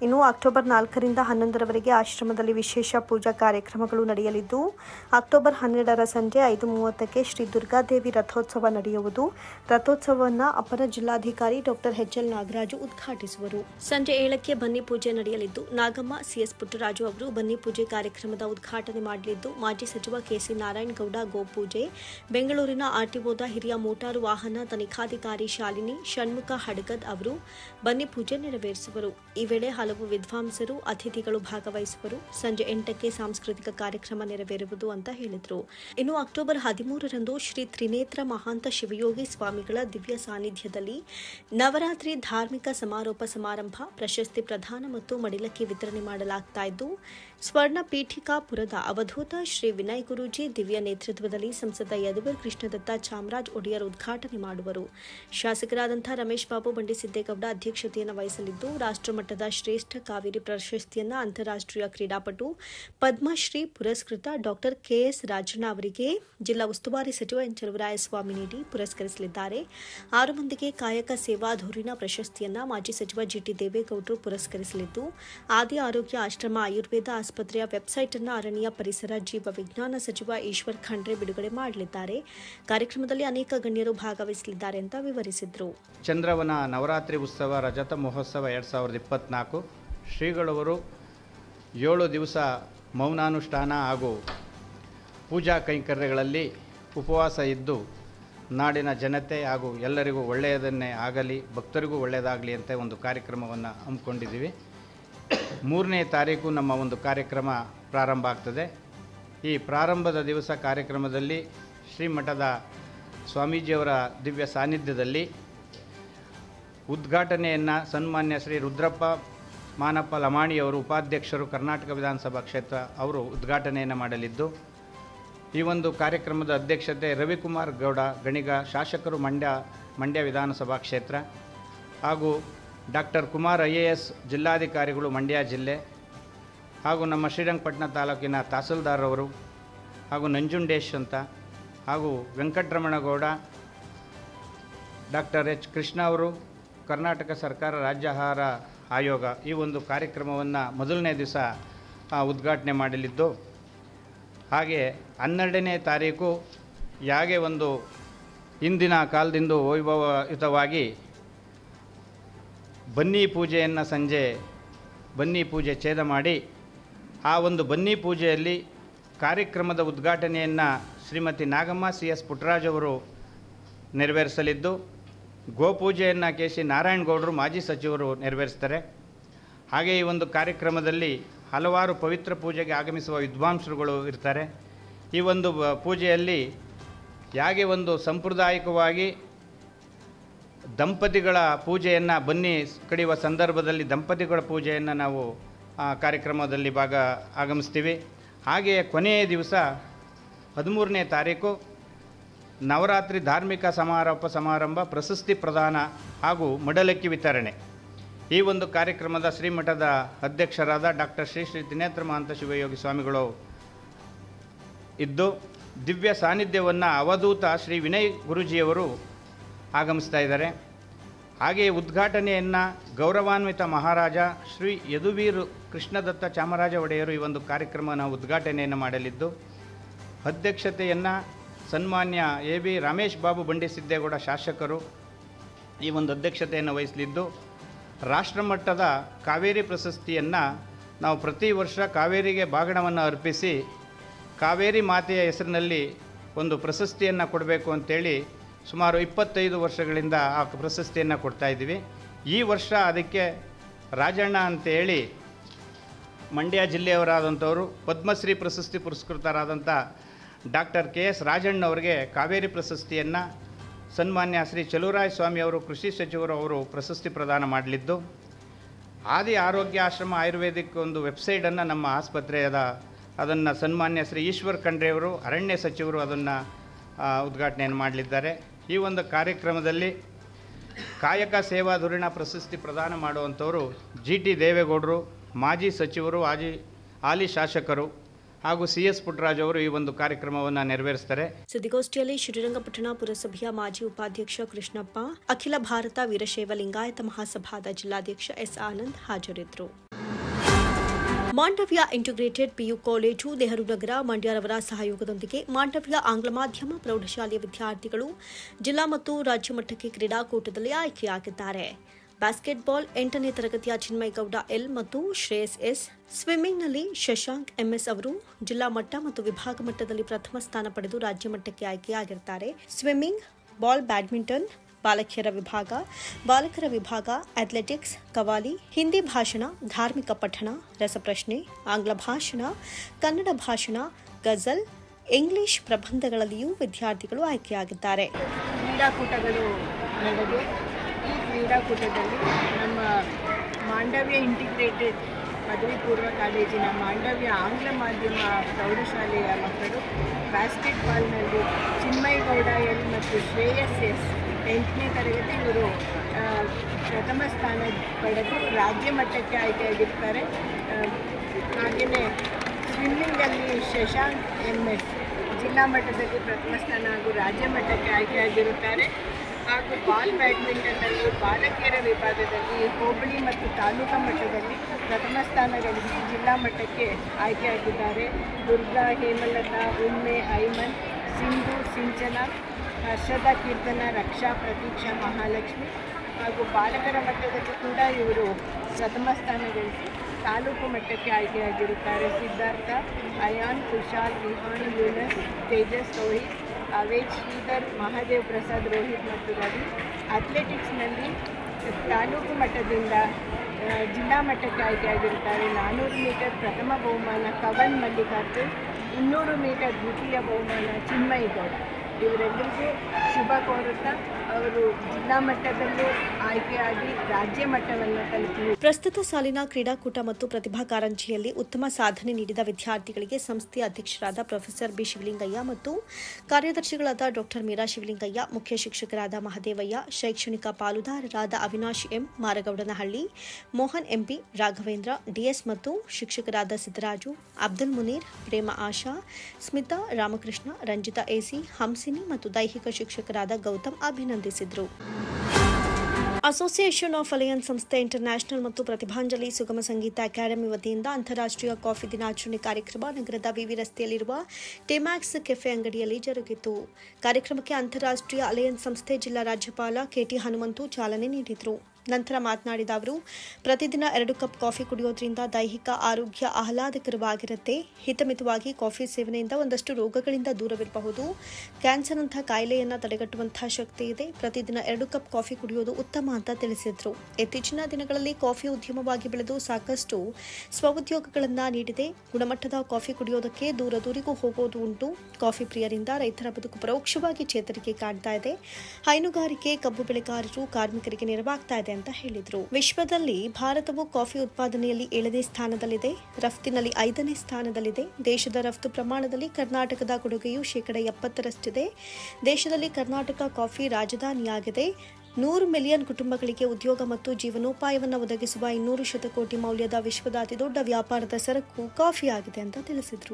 ಇನ್ನು ಅಕ್ಟೋಬರ್ 4ರಿಂದ 11ರವರೆಗೆ ಆಶ್ರಮದಲ್ಲಿ ವಿಶೇಷ ಪೂಜಾ ಕಾರ್ಯಕ್ರಮಗಳು ನಡೆಯಲಿದ್ದು ಅಕ್ಟೋಬರ್ 12ರ ಸಂಜೆ 5:30ಕ್ಕೆ ಶ್ರೀ ದುರ್ಗಾದೇವಿ ರಥೋತ್ಸವ ನಡೆಯುವುದು. ರಥೋತ್ಸವವನ್ನು ಅಪರ ಜಿಲ್ಲಾಧಿಕಾರಿ ಡಾಕ್ಟರ್ ಎಚ್.ಎಲ್. ನಾಗರಾಜು ಉದ್ಘಾಟಿಸುವರು. ಸಂಜೆ 7ಕ್ಕೆ ಬನ್ನಿ ಪೂಜೆ ನಡೆಯಲಿದ್ದು ನಾಗಮ್ಮ ಸಿ.ಎಸ್. ಪುಟ್ಟರಾಜು ಅವರು ಬನ್ನಿ ಪೂಜೆ ಕಾರ್ಯಕ್ರಮದ ಉದ್ಘಾಟನೆ ಮಾಡಲಿದ್ದು ಮಾಜಿ ಸಚಿವ ಕೆ.ಸಿ. ನಾರಾಯಣಗೌಡ ಗೋಪೂಜೆ, ಬೆಂಗಳೂರಿನ ಆರ್ಟಿಒದ ಹಿರಿಯ ಮೋಟಾರು ವಾಹನ ತನಿಖಾಧಿಕಾರಿ ಶಾಲಿನಿ ಷಣ್ಮುಖ ಹಡಗದ್ ಅವರು ಬನ್ನಿ ಪೂಜೆ ನೆರವೇರಿಸುವರು. ಈ ವೇಳೆ ಹಲವು ವಿದ್ವಾಂಸರು ಅತಿಥಿಗಳು ಭಾಗವಹಿಸುವರು. ಸಂಜೆ 8ಕ್ಕೆ ಸಾಂಸ್ಕೃತಿಕ ಕಾರ್ಯಕ್ರಮ ನೆರವೇರುವುದು ಅಂತ ಹೇಳಿದರು. ಇನ್ನು ಅಕ್ಟೋಬರ್ 13ರಂದು ಶ್ರೀ ತ್ರಿನೇತ್ರ ಮಹಾಂತ ಶಿವಯೋಗಿ ಸ್ವಾಮಿಗಳ ದಿವ್ಯ ಸಾನ್ನಿಧ್ಯದಲ್ಲಿ ನವರಾತ್ರಿ ಧಾರ್ಮಿಕ ಸಮಾರೋಪ ಸಮಾರಂಭ, ಪ್ರಶಸ್ತಿ ಪ್ರದಾನ ಮತ್ತು ಮಡಿಲಕ್ಕಿ ವಿತರಣೆ ಮಾಡಲಾಗ್ತಾ ಇದ್ದು ಸ್ವರ್ಣ ಪೀಠಿಕಾಪುರದ ಅವಧೂತ ಶ್ರೀ ವಿನಯ್ ಗುರೂಜಿ ದಿವ್ಯ ನೇತೃತ್ವದಲ್ಲಿ ಸಂಸದ ಯದುವೀರ್ ಕೃಷ್ಣದತ್ತ ಚಾಮರಾಜ್ ಒಡೆಯರ್ ಉದ್ಘಾಟನೆ ಮಾಡುವರು. ಶಾಸಕರಾದಂಥ ರಮೇಶ್ ಬಾಬು ಬಂಡಿಸಿದ್ದೇಗೌಡ ಅಧ್ಯಕ್ಷತೆಯನ್ನು ವಹಿಸಲಿದ್ದು ರಾಷ್ಟ್ರಮಟ್ಟದ ಶ್ರೇಷ್ಠ ಕಾವೇರಿ ಪ್ರಶಸ್ತಿಯನ್ನು ಅಂತಾರಾಷ್ಟ್ರೀಯ ಕ್ರೀಡಾಪಟು ಪದ್ಮಶ್ರೀ ಪುರಸ್ಕೃತ ಡಾಕ್ಟರ್ ಕೆ.ಎಸ್. ರಾಜಣ್ಣ ಅವರಿಗೆ ಜಿಲ್ಲಾ ಉಸ್ತುವಾರಿ ಸಚಿವ ಎನ್. ಚಲುವರಾಯಸ್ವಾಮಿ ನೀಡಿ ಪುರಸ್ಕರಿಸಲಿದ್ದಾರೆ. 6 ಮಂದಿಗೆ ಕಾಯಕ ಸೇವಾ ಧೂರಿನ ಪ್ರಶಸ್ತಿಯನ್ನು ಮಾಜಿ ಸಚಿವ ಜಿಟಿ ದೇವೇಗೌಡರು ಪುರಸ್ಕರಿಸಲಿದ್ದು ಆದಿ ಆರೋಗ್ಯ ಆಶ್ರಮ ಆಯುರ್ವೇದ ಆಸ್ಪತ್ರೆಯ ವೆಬ್ಸೈಟ್ ಅನ್ನು ಅರಣ್ಯ ಪರಿಸರ ಜೀವ ವಿಜ್ಞಾನ ಸಚಿವ ಈಶ್ವರ್ ಖಂಡ್ರೆ ಬಿಡುಗಡೆ ಮಾಡಲಿದ್ದಾರೆ. ಕಾರ್ಯಕ್ರಮದಲ್ಲಿ ಅನೇಕ ಗಣ್ಯರು ಭಾಗವಹಿಸಲಿದ್ದಾರೆ ಅಂತ ವಿವರಿಸಿದರು. ಚಂದ್ರವನ ನವರಾತ್ರಿ ಉತ್ಸವ ರಜತ ಮಹೋತ್ಸವ 2024 ಶ್ರೀಗಳವರು 7 ದಿವಸ ಮೌನಾನುಷ್ಠಾನ ಹಾಗೂ ಪೂಜಾ ಕೈಂಕರ್ಯಗಳಲ್ಲಿ ಉಪವಾಸ ಇದ್ದು ನಾಡಿನ ಜನತೆ ಹಾಗೂ ಎಲ್ಲರಿಗೂ ಒಳ್ಳೆಯದನ್ನೇ ಆಗಲಿ, ಭಕ್ತರಿಗೂ ಒಳ್ಳೆಯದಾಗಲಿ ಅಂತ ಒಂದು ಕಾರ್ಯಕ್ರಮವನ್ನು ಹಮ್ಮಿಕೊಂಡಿದ್ದೀವಿ. 3ನೇ ತಾರೀಕು ನಮ್ಮ ಒಂದು ಕಾರ್ಯಕ್ರಮ ಪ್ರಾರಂಭ ಆಗ್ತದೆ. ಈ ಪ್ರಾರಂಭದ ದಿವಸ ಕಾರ್ಯಕ್ರಮದಲ್ಲಿ ಶ್ರೀಮಠದ ಸ್ವಾಮೀಜಿಯವರ ದಿವ್ಯ ಸಾನ್ನಿಧ್ಯದಲ್ಲಿ ಉದ್ಘಾಟನೆಯನ್ನು ಸನ್ಮಾನ್ಯ ಶ್ರೀ ರುದ್ರಪ್ಪ ಮಾನಪ್ಪ ಲಮಾಣಿಯವರು ಉಪಾಧ್ಯಕ್ಷರು ಕರ್ನಾಟಕ ವಿಧಾನಸಭಾ ಕ್ಷೇತ್ರ ಅವರು ಉದ್ಘಾಟನೆಯನ್ನು ಮಾಡಲಿದ್ದು ಈ ಒಂದು ಕಾರ್ಯಕ್ರಮದ ಅಧ್ಯಕ್ಷತೆ ರವಿಕುಮಾರ್ ಗೌಡ ಗಣಿಗ ಶಾಸಕರು ಮಂಡ್ಯ ವಿಧಾನಸಭಾ ಕ್ಷೇತ್ರ ಹಾಗೂ ಡಾಕ್ಟರ್ ಕುಮಾರ್ IAS ಜಿಲ್ಲಾಧಿಕಾರಿಗಳು ಮಂಡ್ಯ ಜಿಲ್ಲೆ ಹಾಗೂ ನಮ್ಮ ಶ್ರೀರಂಗಪಟ್ಟಣ ತಾಲೂಕಿನ ತಹಸೀಲ್ದಾರ್ ಅವರು ಹಾಗೂ ನಂಜುಂಡೇಶ್ ಅಂತ ಹಾಗೂ ವೆಂಕಟರಮಣಗೌಡ, ಡಾಕ್ಟರ್ ಎಚ್. ಕೃಷ್ಣ ಅವರು ಕರ್ನಾಟಕ ಸರ್ಕಾರ ರಾಜ್ಯ ಆಹಾರ ಆಯೋಗ ಈ ಒಂದು ಕಾರ್ಯಕ್ರಮವನ್ನು ಮೊದಲನೇ ದಿವಸ ಉದ್ಘಾಟನೆ ಮಾಡಲಿದ್ದು ಹಾಗೆ 12ನೇ ತಾರೀಕು ಯಾಗೆ ಒಂದು ಹಿಂದಿನ ಕಾಲದಿಂದ ವೈಭವಯುತವಾಗಿ ಬನ್ನಿ ಪೂಜೆಯನ್ನು ಸಂಜೆ ಬನ್ನಿ ಪೂಜೆ ಛೇದ ಮಾಡಿ ಆ ಒಂದು ಬನ್ನಿ ಪೂಜೆಯಲ್ಲಿ ಕಾರ್ಯಕ್ರಮದ ಉದ್ಘಾಟನೆಯನ್ನು ಶ್ರೀಮತಿ ನಾಗಮ್ಮ ಸಿ.ಎಸ್. ಪುಟ್ಟರಾಜ್ ಅವರು ನೆರವೇರಿಸಲಿದ್ದು ಗೋಪೂಜೆಯನ್ನು ಕೆ.ಸಿ. ನಾರಾಯಣಗೌಡರು ಮಾಜಿ ಸಚಿವರು ನೆರವೇರಿಸ್ತಾರೆ. ಹಾಗೆ ಈ ಒಂದು ಕಾರ್ಯಕ್ರಮದಲ್ಲಿ ಹಲವಾರು ಪವಿತ್ರ ಪೂಜೆಗೆ ಆಗಮಿಸುವ ವಿದ್ವಾಂಸರುಗಳು ಇರ್ತಾರೆ. ಈ ಒಂದು ಪೂಜೆಯಲ್ಲಿ ಯಾಗೆ ಒಂದು ಸಾಂಪ್ರದಾಯಿಕವಾಗಿ ದಂಪತಿಗಳ ಪೂಜೆಯನ್ನು ಬನ್ನಿ ಕಡಿಯುವ ಸಂದರ್ಭದಲ್ಲಿ ದಂಪತಿಗಳ ಪೂಜೆಯನ್ನು ನಾವು ಕಾರ್ಯಕ್ರಮದಲ್ಲಿ ಆಗಮಿಸ್ತೀವಿ. ಹಾಗೆಯೇ ಕೊನೆಯ ದಿವಸ 13ನೇ ತಾರೀಕು ನವರಾತ್ರಿ ಧಾರ್ಮಿಕ ಸಮಾರೋಪ ಸಮಾರಂಭ, ಪ್ರಶಸ್ತಿ ಪ್ರದಾನ ಹಾಗೂ ಮಡಲಕ್ಕಿ ವಿತರಣೆ. ಈ ಒಂದು ಕಾರ್ಯಕ್ರಮದ ಶ್ರೀಮಠದ ಅಧ್ಯಕ್ಷರಾದ ಡಾಕ್ಟರ್ ಶ್ರೀ ತ್ರಿನೇತ್ರ ಮಹಾಂತ ಶಿವಯೋಗಿ ಸ್ವಾಮಿಗಳು ಇದ್ದು ದಿವ್ಯ ಸಾನ್ನಿಧ್ಯವನ್ನು ಅವಧೂತ ಶ್ರೀ ವಿನಯ್ ಗುರೂಜಿಯವರು ಆಗಮಿಸ್ತಾ ಇದ್ದಾರೆ. ಹಾಗೆಯೇ ಉದ್ಘಾಟನೆಯನ್ನು ಗೌರವಾನ್ವಿತ ಮಹಾರಾಜ ಶ್ರೀ ಯದುವೀರ್ ಕೃಷ್ಣದತ್ತ ಚಾಮರಾಜ ಒಡೆಯರು ಈ ಒಂದು ಕಾರ್ಯಕ್ರಮನ ಉದ್ಘಾಟನೆಯನ್ನು ಮಾಡಲಿದ್ದು ಅಧ್ಯಕ್ಷತೆಯನ್ನು ಸನ್ಮಾನ್ಯ ಎ.ಬಿ. ರಮೇಶ್ ಬಾಬು ಬಂಡಿಸಿದ್ದೇಗೌಡ ಶಾಸಕರು ಈ ಒಂದು ಅಧ್ಯಕ್ಷತೆಯನ್ನು ವಹಿಸಲಿದ್ದು ರಾಷ್ಟ್ರಮಟ್ಟದ ಕಾವೇರಿ ಪ್ರಶಸ್ತಿಯನ್ನು ನಾವು ಪ್ರತಿ ವರ್ಷ ಕಾವೇರಿಗೆ ಬಾಗಣವನ್ನು ಅರ್ಪಿಸಿ ಕಾವೇರಿ ಮಾತೆಯ ಹೆಸರಿನಲ್ಲಿ ಒಂದು ಪ್ರಶಸ್ತಿಯನ್ನು ಕೊಡಬೇಕು ಅಂತೇಳಿ ಸುಮಾರು 25 ವರ್ಷಗಳಿಂದ ಆ ಪ್ರಶಸ್ತಿಯನ್ನು ಕೊಡ್ತಾಯಿದ್ದೀವಿ. ಈ ವರ್ಷ ಅದಕ್ಕೆ ರಾಜಣ್ಣ ಅಂತೇಳಿ ಮಂಡ್ಯ ಜಿಲ್ಲೆಯವರಾದಂಥವರು ಪದ್ಮಶ್ರೀ ಪ್ರಶಸ್ತಿ ಪುರಸ್ಕೃತರಾದಂಥ ಡಾಕ್ಟರ್ ಕೆ.ಎಸ್. ರಾಜಣ್ಣವರಿಗೆ ಕಾವೇರಿ ಪ್ರಶಸ್ತಿಯನ್ನು ಸನ್ಮಾನ್ಯ ಶ್ರೀ ಚಲುವರಾಯಸ್ವಾಮಿ ಅವರು ಕೃಷಿ ಸಚಿವರು ಅವರು ಪ್ರಶಸ್ತಿ ಪ್ರದಾನ ಮಾಡಲಿದ್ದು ಆದಿ ಆರೋಗ್ಯ ಆಶ್ರಮ ಆಯುರ್ವೇದಿಕ್ ಒಂದು ವೆಬ್ಸೈಟನ್ನು ನಮ್ಮ ಆಸ್ಪತ್ರೆಯದ ಅದನ್ನು ಸನ್ಮಾನ್ಯ ಶ್ರೀ ಈಶ್ವರ್ ಖಂಡ್ರೆಯವರು ಅರಣ್ಯ ಸಚಿವರು ಅದನ್ನು ಉದ್ಘಾಟನೆಯನ್ನು ಮಾಡಲಿದ್ದಾರೆ. ಈ ಒಂದು ಕಾರ್ಯಕ್ರಮದಲ್ಲಿ ಕಾಯಕ ಸೇವಾ ಧುರೀಣ ಪ್ರಶಸ್ತಿ ಪ್ರದಾನ ಮಾಡುವಂಥವರು ಜಿಟಿ ದೇವೇಗೌಡರು ಮಾಜಿ ಸಚಿವರು ಹಾಲಿ ಶಾಸಕರು ಹಾಗೂ ಸಿ.ಎಸ್. ಪುಟ್ಟರಾಜ್ ಅವರು ಈ ಒಂದು ಕಾರ್ಯಕ್ರಮವನ್ನು ನೆರವೇರಿಸ್ತಾರೆ. ಸುದ್ದಿಗೋಷ್ಠಿಯಲ್ಲಿ ಶ್ರೀರಂಗಪಟ್ಟಣ ಪುರಸಭೆಯ ಮಾಜಿ ಉಪಾಧ್ಯಕ್ಷ ಕೃಷ್ಣಪ್ಪ, ಅಖಿಲ ಭಾರತ ವೀರಶೈವ ಲಿಂಗಾಯತ ಮಹಾಸಭಾದ ಜಿಲ್ಲಾಧ್ಯಕ್ಷ ಎಸ್. ಆನಂದ್ ಹಾಜರಿದ್ದರು. Mandavya integrated PU college Nehru Nagar ಮಂಡ್ಯರವರ ಸಹಯೋಗದೊಂದಿಗೆ ಮಾಂಡವ್ಯ ಆಂಗ್ಲ ಮಾಧ್ಯಮ ಪ್ರೌಢಶಾಲೆಯ ವಿದ್ಯಾರ್ಥಿಗಳು ಜಿಲ್ಲಾ ಮತ್ತು ರಾಜ್ಯ ಮಟ್ಟಕ್ಕೆ ಕ್ರೀಡಾಕೂಟದಲ್ಲಿ ಆಯ್ಕೆಯಾಗಿದ್ದಾರೆ. ಬ್ಯಾಸ್ಕೆಟ್ಬಾಲ್ 8ನೇ ತರಗತಿಯ ಚಿನ್ಮಯಗೌಡ ಎಲ್ ಮತ್ತು ಶ್ರೇಯಸ್ ಎಸ್, ಸ್ವಿಮ್ಮಿಂಗ್ನಲ್ಲಿ ಶಶಾಂಕ್ ಎಂಎಸ್ ಅವರು ಜಿಲ್ಲಾ ಮಟ್ಟ ಮತ್ತು ವಿಭಾಗ ಮಟ್ಟದಲ್ಲಿ ಪ್ರಥಮ ಸ್ಥಾನ ಪಡೆದು ರಾಜ್ಯ ಮಟ್ಟಕ್ಕೆ ಆಯ್ಕೆಯಾಗಿದ್ದಾರೆ. ಸ್ವಿಮ್ಮಿಂಗ್, ಬಾಲ್ ಬ್ಯಾಡ್ಮಿಂಟನ್, ಬಾಲಕಿಯರ ವಿಭಾಗ, ಬಾಲಕರ ವಿಭಾಗ, ಅಥ್ಲೆಟಿಕ್ಸ್, ಕವಾಲಿ, ಹಿಂದಿ ಭಾಷಣ, ಧಾರ್ಮಿಕ ಪಠಣ, ರಸಪ್ರಶ್ನೆ, ಆಂಗ್ಲ ಭಾಷಣ, ಕನ್ನಡ ಭಾಷಣ, ಗಜಲ್, ಇಂಗ್ಲಿಷ್ ಪ್ರಬಂಧಗಳಲ್ಲಿಯೂ ವಿದ್ಯಾರ್ಥಿಗಳು ಆಯ್ಕೆಯಾಗಿದ್ದಾರೆ. ಕ್ರೀಡಾಕೂಟಗಳು ನಡೆದು ಈ ಕ್ರೀಡಾಕೂಟದಲ್ಲಿ ನಮ್ಮ ಮಾಂಡವ್ಯ ಇಂಟಿಗ್ರೇಟೆಡ್ ಪದವಿ ಪೂರ್ವ ಕಾಲೇಜಿನ ಮಾಂಡವ್ಯ ಆಂಗ್ಲ ಮಾಧ್ಯಮ ಪ್ರೌಢಶಾಲೆಯ ಮಕ್ಕಳು ಬ್ಯಾಸ್ಕೆಟ್ಬಾಲ್ನಲ್ಲಿ ಚಿನ್ಮಯಗೌಡ ಎಲ್ ಮತ್ತು ಶ್ರೇಯಸ್ ಎಸ್ 8ನೇ ತರಗತಿ ಇವರು ಪ್ರಥಮ ಸ್ಥಾನ ಪಡೆದು ರಾಜ್ಯ ಮಟ್ಟಕ್ಕೆ ಆಯ್ಕೆಯಾಗಿರ್ತಾರೆ. ಹಾಗೆಯೇ ಸ್ವಿಮ್ಮಿಂಗಲ್ಲಿ ಶಶಾಂಕ್ ಎಂಎಸ್ ಜಿಲ್ಲಾ ಮಟ್ಟದಲ್ಲಿ ಪ್ರಥಮ ಸ್ಥಾನ ಹಾಗೂ ರಾಜ್ಯ ಮಟ್ಟಕ್ಕೆ ಆಯ್ಕೆಯಾಗಿರುತ್ತಾರೆ. ಹಾಗೂ ಬಾಲ್ ಬ್ಯಾಡ್ಮಿಂಟನ್ನಲ್ಲಿ ಬಾಲಕಿಯರ ವಿಭಾಗದಲ್ಲಿ ಹೋಬಳಿ ಮತ್ತು ತಾಲೂಕಾ ಮಟ್ಟದಲ್ಲಿ ಪ್ರಥಮ ಸ್ಥಾನ ಗಳಿಸಿ ಜಿಲ್ಲಾ ಮಟ್ಟಕ್ಕೆ ಆಯ್ಕೆಯಾಗಿದ್ದಾರೆ. ದುರ್ಗಾ, ಹೇಮಲತಾ, ಉಮ್ಮೆ, ಐಮನ್, ಸಿಂಧು, ಸಿಂಚನ, ಹರ್ಷದ, ಕೀರ್ತನ, ರಕ್ಷಾ, ಪ್ರತೀಕ್ಷಾ, ಮಹಾಲಕ್ಷ್ಮಿ ಹಾಗೂ ಬಾಲಕರ ಮಟ್ಟದಲ್ಲಿ ಕೂಡ ಇವರು ಪ್ರಥಮ ಸ್ಥಾನ ಗಳಿಸಿ ತಾಲೂಕು ಮಟ್ಟಕ್ಕೆ ಆಯ್ಕೆಯಾಗಿರುತ್ತಾರೆ. ಸಿದ್ಧಾರ್ಥ, ಅಯಾನ್, ಕುಶಾಲ್, ವಿಹಾನ್, ಯೂನಸ್, ತೇಜಸ್, ರೋಹಿತ್, ಅವೇಜ್, ಶ್ರೀಧರ್, ಮಹಾದೇವ್ ಪ್ರಸಾದ್, ರೋಹಿತ್ ಮತ್ತು ರವಿ. ಅಥ್ಲೆಟಿಕ್ಸ್ನಲ್ಲಿ ತಾಲೂಕು ಮಟ್ಟದಿಂದ ಜಿಲ್ಲಾ ಮಟ್ಟಕ್ಕೆ ಆಯ್ಕೆಯಾಗಿರುತ್ತಾರೆ. 400 ಮೀಟರ್ ಪ್ರಥಮ ಬಹುಮಾನ ಕವನ್ ಮಲ್ಲಿಕಾರ್ಜುನ್, 200 ಮೀಟರ್ ದ್ವಿತೀಯ ಬಹುಮಾನ ಚಿನ್ಮಯಗೌಡ. ಇವರೆಲ್ಲರಿಗೂ ಶುಭ ಕೋರುತ್ತಾ ಅವರು ಜಿಲ್ಲಾ ಮಟ್ಟದಲ್ಲೂ ಆಯ್ಕೆಯಾಗಿ ರಾಜ್ಯ ಮಟ್ಟವನ್ನು ತಲುಪಿದರು. ಪ್ರಸ್ತುತ ಸಾಲಿನ ಕ್ರೀಡಾಕೂಟ ಮತ್ತು ಪ್ರತಿಭಾ ಕಾರಂಜಿಯಲ್ಲಿ ಉತ್ತಮ ಸಾಧನೆ ನೀಡಿದ ವಿದ್ಯಾರ್ಥಿಗಳಿಗೆ ಸಂಸ್ಥೆಯ ಅಧ್ಯಕ್ಷರಾದ ಪ್ರೊಫೆಸರ್ ಬಿ ಶಿವಲಿಂಗಯ್ಯ ಮತ್ತು ಕಾರ್ಯದರ್ಶಿಗಳಾದ ಡಾಕ್ಟರ್ ಮೀರಾ ಶಿವಲಿಂಗಯ್ಯ, ಮುಖ್ಯ ಶಿಕ್ಷಕರಾದ ಮಹದೇವಯ್ಯ, ಶೈಕ್ಷಣಿಕ ಪಾಲುದಾರರಾದ Avinash M, Maragowdanahalli, Mohan MP, Raghavendra DS ಮತ್ತು ಶಿಕ್ಷಕರಾದ ಸಿದ್ದರಾಜು, ಅಬ್ದುಲ್ ಮುನೀರ್, ಪ್ರೇಮ ಆಶಾ, ಸ್ಮಿತಾ, ರಾಮಕೃಷ್ಣ, ರಂಜಿತಾ ಎಸಿ, ಹಂಸಿನಿ ಮತ್ತು ದೈಹಿಕ ಶಿಕ್ಷಕರಾದ ಗೌತಮ್ ಅಭಿನಂದಿಸಿದರು. ಅಸೋಸಿಯೇಷನ್ ಆಫ್ ಅಲಯನ್ಸ್ ಸಂಸ್ಥೆ ಇಂಟರ್ನ್ಯಾಷನಲ್ ಮತ್ತು ಪ್ರತಿಭಾಂಜಲಿ ಸುಗಮ ಸಂಗೀತ ಅಕಾಡೆಮಿ ವತಿಯಿಂದ ಅಂತಾರಾಷ್ಟ್ರೀಯ ಕಾಫಿ ದಿನಾಚರಣೆ ಕಾರ್ಯಕ್ರಮ ನಗರದ ವಿವಿ ರಸ್ತೆಯಲ್ಲಿರುವ ಟೆಮ್ಯಾಕ್ಸ್ ಕೆಫೆ ಅಂಗಡಿಯಲ್ಲಿ ಜರುಗಿತು. ಕಾರ್ಯಕ್ರಮಕ್ಕೆ ಅಂತಾರಾಷ್ಟ್ರೀಯ ಅಲಯನ್ಸ್ ಸಂಸ್ಥೆ ಜಿಲ್ಲಾ ರಾಜ್ಯಪಾಲ ಕೆಟಿ ಹನುಮಂತು ಚಾಲನೆ ನೀಡಿದರು. ನಂತರ ಮಾತನಾಡಿದ ಅವರು, ಪ್ರತಿದಿನ 2 ಕಪ್ ಕಾಫಿ ಕುಡಿಯೋದ್ರಿಂದ ದೈಹಿಕ ಆರೋಗ್ಯ ಆಹ್ಲಾದಕರವಾಗಿರುತ್ತೆ. ಹಿತಮಿತವಾಗಿ ಕಾಫಿ ಸೇವನೆಯಿಂದ ಒಂದಷ್ಟು ರೋಗಗಳಿಂದ ದೂರವಿರಬಹುದು. ಕ್ಯಾನ್ಸರ್ನಂತಹ ಕಾಯಿಲೆಯನ್ನು ತಡೆಗಟ್ಟುವಂತಹ ಶಕ್ತಿ ಇದೆ. ಪ್ರತಿದಿನ 2 ಕಪ್ ಕಾಫಿ ಕುಡಿಯೋದು ಉತ್ತಮ ಅಂತ ತಿಳಿಸಿದರು. ಇತ್ತೀಚಿನ ದಿನಗಳಲ್ಲಿ ಕಾಫಿ ಉದ್ಯಮವಾಗಿ ಬೆಳೆದು ಸಾಕಷ್ಟು ಸ್ವಉದ್ಯೋಗಗಳನ್ನು ನೀಡಿದೆ. ಗುಣಮಟ್ಟದ ಕಾಫಿ ಕುಡಿಯೋದಕ್ಕೆ ದೂರದೂರಿಗೂ ಹೋಗೋದು ಉಂಟು. ಕಾಫಿ ಪ್ರಿಯರಿಂದ ರೈತರ ಬದುಕು ಪರೋಕ್ಷವಾಗಿ ಚೇತರಿಕೆ ಕಾಣ್ತಾ ಇದೆ. ಹೈನುಗಾರಿಕೆ, ಕಬ್ಬು ಬೆಳೆಗಾರರು, ಕಾರ್ಮಿಕರಿಗೆ ನೆರವಾಗ್ತಾ ಇದೆ ಅಂತ ಹೇಳಿದರು. ವಿಶ್ವದಲ್ಲಿ ಭಾರತವು ಕಾಫಿ ಉತ್ಪಾದನೆಯಲ್ಲಿ 7ನೇ ಸ್ಥಾನದಲ್ಲಿದೆ. ರಫ್ತಿನಲ್ಲಿ 5ನೇ ಸ್ಥಾನದಲ್ಲಿದೆ. ದೇಶದ ರಫ್ತು ಪ್ರಮಾಣದಲ್ಲಿ ಕರ್ನಾಟಕದ ಕೊಡುಗೆಯು 70%ರಷ್ಟಿದೆ. ದೇಶದಲ್ಲಿ ಕರ್ನಾಟಕ ಕಾಫಿ ರಾಜಧಾನಿಯಾಗಿದೆ. 100 ಮಿಲಿಯನ್ ಕುಟುಂಬಗಳಿಗೆ ಉದ್ಯೋಗ ಮತ್ತು ಜೀವನೋಪಾಯವನ್ನು ಒದಗಿಸುವ 200 ಶತಕೋಟಿ ಮೌಲ್ಯದ ವಿಶ್ವದ ಅತಿದೊಡ್ಡ ವ್ಯಾಪಾರದ ಸರಕು ಕಾಫಿ ಆಗಿದೆ ಅಂತ ತಿಳಿಸಿದರು.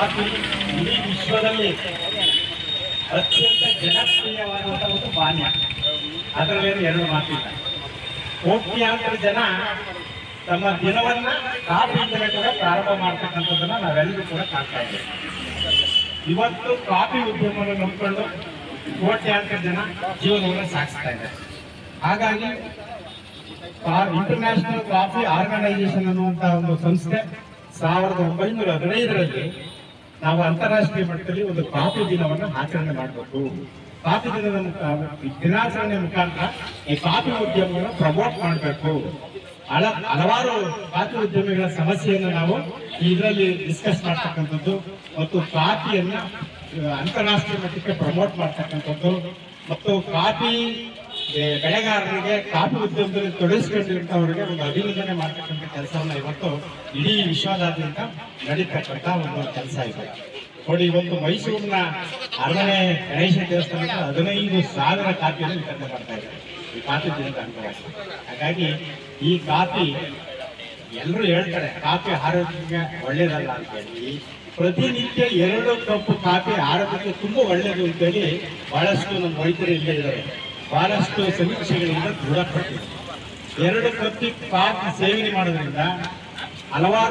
ಅತ್ಯಂತ ಜನಪ್ರಿಯವಾದಂತಹ ಒಂದು ಪಾನೀಯ, ಅದರಲ್ಲೇನು ಎರಡು ಮಾತಿಲ್ಲ. ಕೋಟ್ಯಾಂತರ ಜನ ತಮ್ಮ ದಿನವನ್ನ ಕಾಫಿಯಿಂದಲೇ ಕೂಡ ಪ್ರಾರಂಭ ಮಾಡ್ತಕ್ಕಂಥದ್ದನ್ನ ನಾವೆಲ್ಲರೂ ಕೂಡ ಕಾಣ್ತಾ ಇದ್ದೇವೆ. ಇವತ್ತು ಕಾಫಿ ಉದ್ಯಮವನ್ನು ನಂಬಿಕೊಂಡು ಕೋಟ್ಯಾಂತರ ಜನ ಜೀವನವನ್ನು ಸಾಗಿಸ್ತಾ ಇದ್ದಾರೆ. ಹಾಗಾಗಿ ಇಂಟರ್ನ್ಯಾಷನಲ್ ಕಾಫಿ ಆರ್ಗನೈಸೇಷನ್ ಅನ್ನುವಂತಹ ಒಂದು ಸಂಸ್ಥೆ 1915ರಲ್ಲಿ ನಾವು ಅಂತಾರಾಷ್ಟ್ರೀಯ ಮಟ್ಟದಲ್ಲಿ ಒಂದು ಕಾಫಿ ದಿನವನ್ನು ಆಚರಣೆ ಮಾಡಬೇಕು. ಕಾಫಿ ದಿನದ ದಿನಾಚರಣೆ ಮುಖಾಂತರ ಈ ಕಾಫಿ ಉದ್ಯಮವನ್ನು ಪ್ರಮೋಟ್ ಮಾಡಬೇಕು. ಹಲವಾರು ಕಾಫಿ ಉದ್ಯಮಿಗಳ ಸಮಸ್ಯೆಯನ್ನು ನಾವು ಇದರಲ್ಲಿ ಡಿಸ್ಕಸ್ ಮಾಡ್ತಕ್ಕಂಥದ್ದು ಮತ್ತು ಕಾಫಿಯನ್ನ ಅಂತಾರಾಷ್ಟ್ರೀಯ ಮಟ್ಟಕ್ಕೆ ಪ್ರಮೋಟ್ ಮಾಡ್ತಕ್ಕಂಥದ್ದು ಮತ್ತು ಕಾಫಿ ಬೆಳೆಗಾರರಿಗೆ, ಕಾಫಿ ಉದ್ಯಮದಲ್ಲಿ ತೊಡಗಿಸಿಕೊಂಡಿರುವಂತವರಿಗೆ ಒಂದು ಅಭಿನಂದನೆ ಮಾಡ್ತಕ್ಕಂಥ ಕೆಲಸವನ್ನ ಇವತ್ತು ಇಡೀ ವಿಶ್ವದಾದ್ಯಂತ ನಡೀತಕ್ಕಂಥ ಒಂದು ಕೆಲಸ ಇದೆ. ನೋಡಿ, ಇವತ್ತು ಮೈಸೂರಿನ ಅರಮನೆ ಗಣೇಶ ದೇವಸ್ಥಾನದ 15,000 ಕಾಫಿಯನ್ನು ವಿತರಣೆ ಮಾಡ್ತಾ ಇದ್ದಾರೆ ಈ ಕಾಫಿ ದಿನದ ಅಂಗವಾಗಿ. ಹಾಗಾಗಿ ಈ ಕಾಫಿ ಎಲ್ಲರೂ ಹೇಳ್ತಾರೆ ಕಾಫಿ ಆರೋಗ್ಯಕ್ಕೆ ಒಳ್ಳೇದಲ್ಲ ಅಂತ ಹೇಳಿ. ಪ್ರತಿನಿತ್ಯ 2 ಕಪ್ ಕಾಫಿ ಆರೋಗ್ಯಕ್ಕೆ ತುಂಬಾ ಒಳ್ಳೇದು ಅಂತೇಳಿ ಬಹಳಷ್ಟು ನಮ್ಮ ವೈದ್ಯರು ಇಲ್ಲೇ ಇದ್ದಾರೆ, ಬಹಳಷ್ಟು ಸಮೀಕ್ಷೆಗಳಿಂದ ದೃಢಪಟ್ಟಿದೆ. 2 ಕಪ್ ಕಾಫಿ ಸೇವನೆ ಮಾಡೋದ್ರಿಂದ ಹಲವಾರು